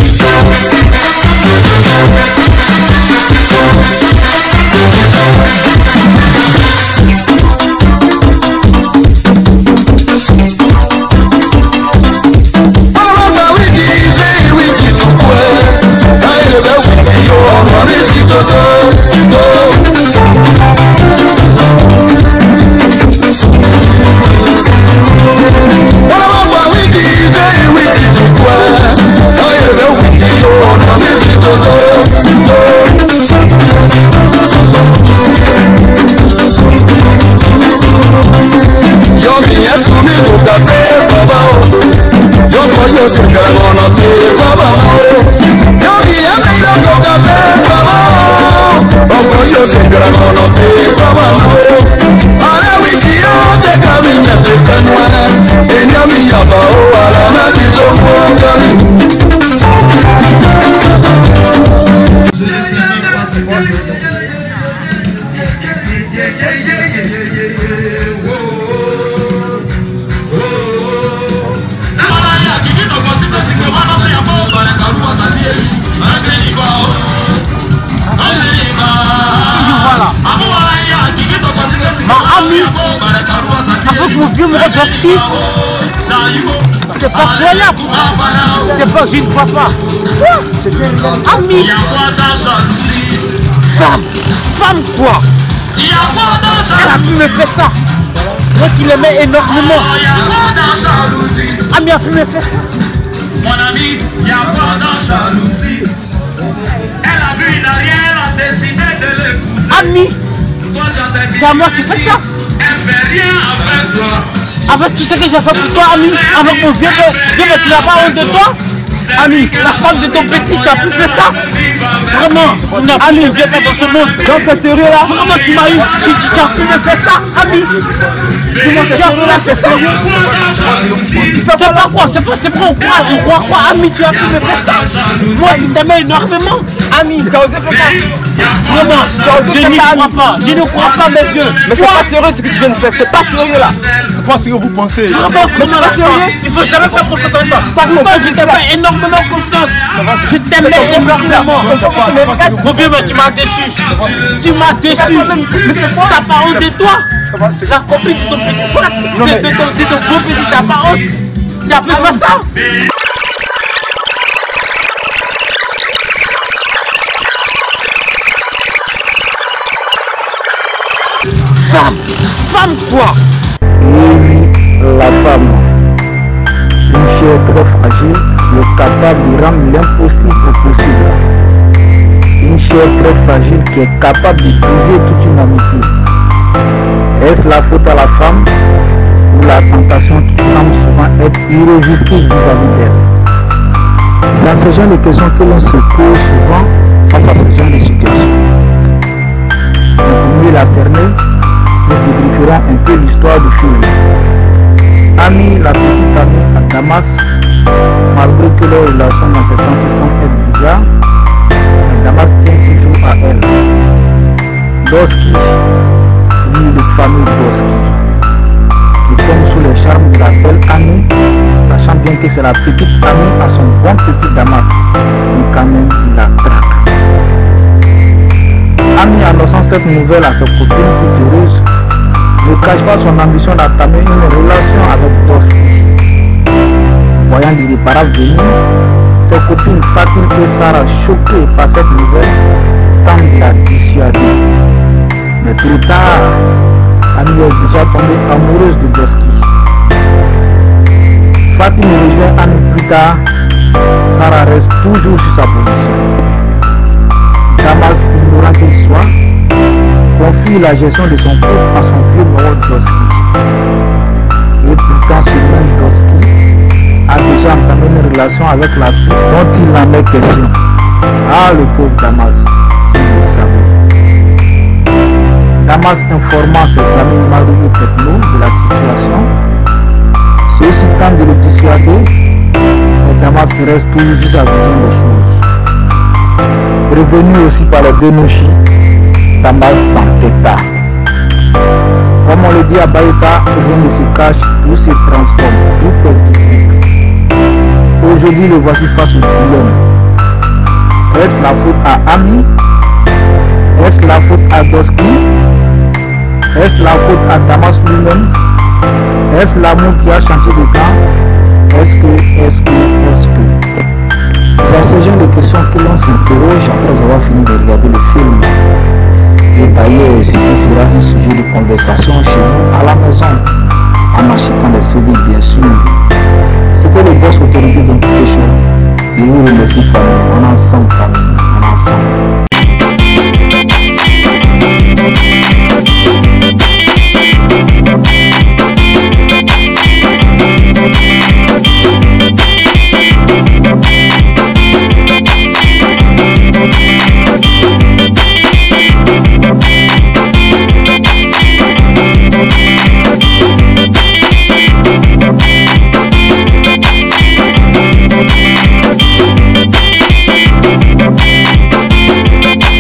C'est pas croyable. C'est pas, je ne crois pas. Ami. Femme. Femme quoi? Elle a pu me faire ça. Moi qui l'aimais énormément. Ami a pu me faire ça. Mon ami, il n'y a pas de jalousie. Elle a vu une arrière, a décidé de l'épouser. Ami, c'est à moi que tu fais ça. Elle fait rien avec toi. Avec tout ce que j'ai fait pour toi, ami, avec mon vieux père, vieux père, tu n'as pas honte de toi? Ami, la femme de ton petit, tu as pu faire ça? Vraiment, tu n'as plus de vieux père dans ce monde. Quand c'est sérieux là? Vraiment, tu m'as eu, tu, tu, tu as pu me faire ça, ami. Dis-moi, tu as pu me faire ça. Tu fais pas quoi? C'est pas, c'est pas, on croit, on croit quoi, ami, tu as pu me faire ça? Moi, tu t'aimais énormément. Ami, tu as osé faire ça? Vraiment, je n'y crois pas, je ne crois pas mes yeux. Mais c'est pas sérieux ce que tu viens de faire, c'est pas sérieux là. C'est pas sérieux, vous pensez. Vraiment, mais c'est pas sérieux. Il faut jamais faire confiance en une femme. Parce que toi, je t'ai fait énormément confiance. Je t'aimais énormément. Mon vieux, mais tu m'as déçu. Tu m'as déçu. Mais c'est quoi? T'as pas honte de toi? La copine de ton petit frère, de, de, de, de ton beau petit, t'as pas honte? Tu as pu faire ça? Femme, femme quoi? Oui, la femme, une chair très fragile qui est capable de rendre l'impossible possible. Une chair très fragile qui est capable de briser toute une amitié. Est-ce la faute à la femme ou la tentation qui semble souvent être irrésistible vis-à-vis d'elle? C'est à ce genre de questions que l'on se pose souvent face à ce genre de situation. Mais pour mieux la cerner, nous débrieferons un peu l'histoire du film. Ami, la petite amie à Damas, malgré que leurs relations dans ces temps semblent être bizarres, Damas tient toujours à elle. Doski, lui de famille Doski, qui tombe sous les charmes de la belle amie, sachant bien que c'est la petite amie à son bon petit Damas, mais quand même il la traque. Ami annonçant cette nouvelle à ses copines toutes heureuses, ne cache pas son ambition d'entamer une relation avec Doski. Voyant l'irréparable venir, ses copines Fatim et Sarah, choquées par cette nouvelle, tentent de la dissuader. Mais trop tard, Ami est déjà tombée amoureuse de Doski. Fatim rejoint Ami plus tard, Sarah reste toujours sur sa position. Damas, ignorant qu'il soit, confie la gestion de son couple à son vieux mort Doski. Et pourtant ce même Doski a déjà entamé une relation avec la fille dont il en est question. Ah, le pauvre Damas, s'il le savait. Damas informant ses amis Maru et Techno de la situation. Ceux-ci tentent de le dissuader, mais Damas reste toujours sur sa vision des choses. Revenu aussi par les Denouchi, Damas s'entêta. Comme on le dit à Baïta, rien ne se cache, tout se transforme, tout est visible. Aujourd'hui, le voici face au dilemme. Est-ce la faute à Ami? Est-ce la faute à Doski? Est-ce la faute à Damas lui-même? Est-ce l'amour qui a changé de camp? Est-ce que, est-ce que, est-ce que c'est à ce genre de questions que l'on s'interroge après avoir fini de regarder le film. Et d'ailleurs, si ce sera un sujet de conversation chez vous à la maison, en achetant des C D bien sûr. C'était le boss autorité d'Intuition. Je vous remercie famille, on est ensemble famille, on est ensemble. We'll be right back.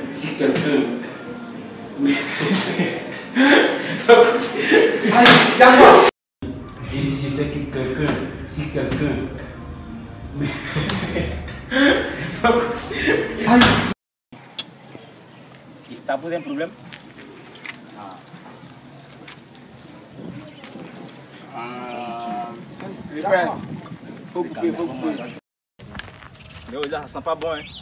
si quelqu'un... Et si je sais que quelqu'un, si quelqu'un... Ça pose un problème? Ah. Euh... Faut couper, faut couper. Mais là, ça sent pas bon, hein.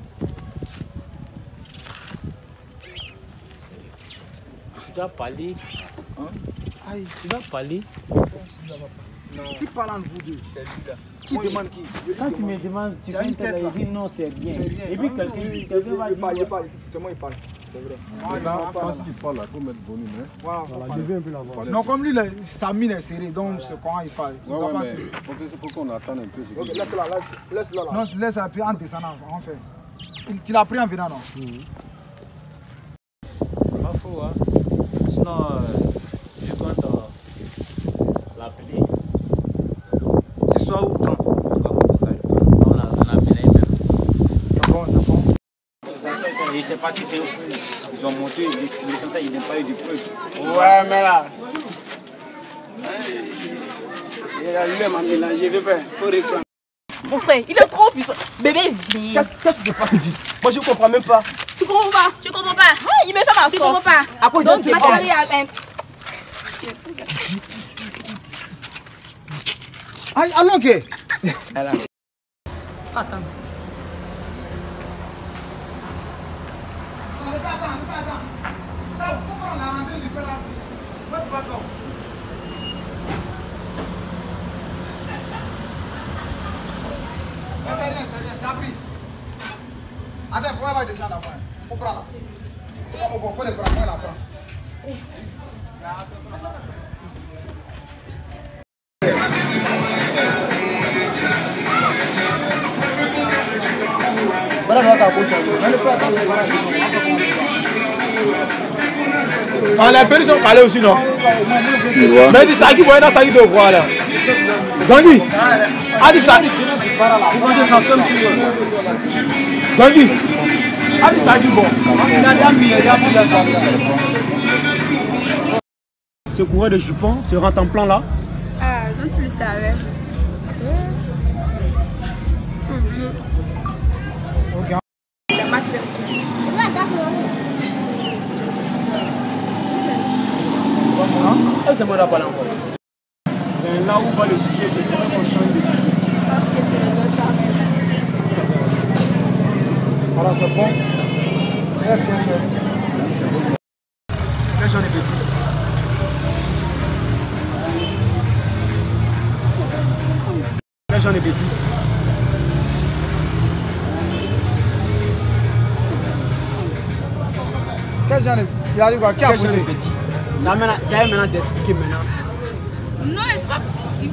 Tu dois parler. Hein? Aïe. Tu dois parler. Non. Qui parle entre vous deux? C'est lui là. Qui moi, demande qui? Quand tu me demandes, tu viens te dire non, c'est rien. rien. Et puis quelqu'un dit, quelqu'un va dire. Il parle, c'est moi, il parle. C'est vrai. Quand il parle là, il faut mettre bonne humeur. Voilà, je vais un peu l'avoir. Non, comme lui, sa mine est serrée, donc c'est quand il parle. Ouais, ouais, mais il faut qu'on attende un peu. Laisse-la là, laisse-la là. Non, laisse un peu en descendant, en fait. Tu l'as pris en venant, non? Pas faux, hein. Sinon, euh, je compte euh, l'appeler. Ce soir ou quand? On l'a appelé même. C'est bon, c'est bon. Je ne sais pas si c'est eux. Ils ont monté, l'essentiel, ils n'ont pas eu de preuves. Ouais, mais là. Il a lui-même à mélanger, il veut pas. Faut reprendre. Mon frère, il est trop puissant. Bébé, viens. Qu'est-ce qui se passe juste? Moi, je ne comprends même pas. Tu comprends pas? Tu comprends pas? Il me fait ma sauce. Tu comprends pas? À cause de Donc, ce ma chérie a un... Aïe, allons, ok. Attends. C'est rien, c'est rien, t'as pris. Attends, faut pas descendre après. Faut prendre. Faut, faut les prendre, moi la prendre. Ah, les perruques sont calées aussi, non? Mais dis ça qui voit dans ça qui te voit là. Gandhi, ah dis ça. Gandhi, ah dis ça qui bon. Ce coureur de jupons se rentre en plan là. Ah, donc tu le savais. La masse de... C'est moi là, pas là encore. Là où va le sujet, je voudrais qu'on change de sujet. Voilà, c'est bon. Très bien fait. Quel genre de bêtises? Quel genre de bêtises? Quel genre de... Il a dit quoi? Qui a posé? Ça va maintenant d'expliquer maintenant. Non, c'est pas...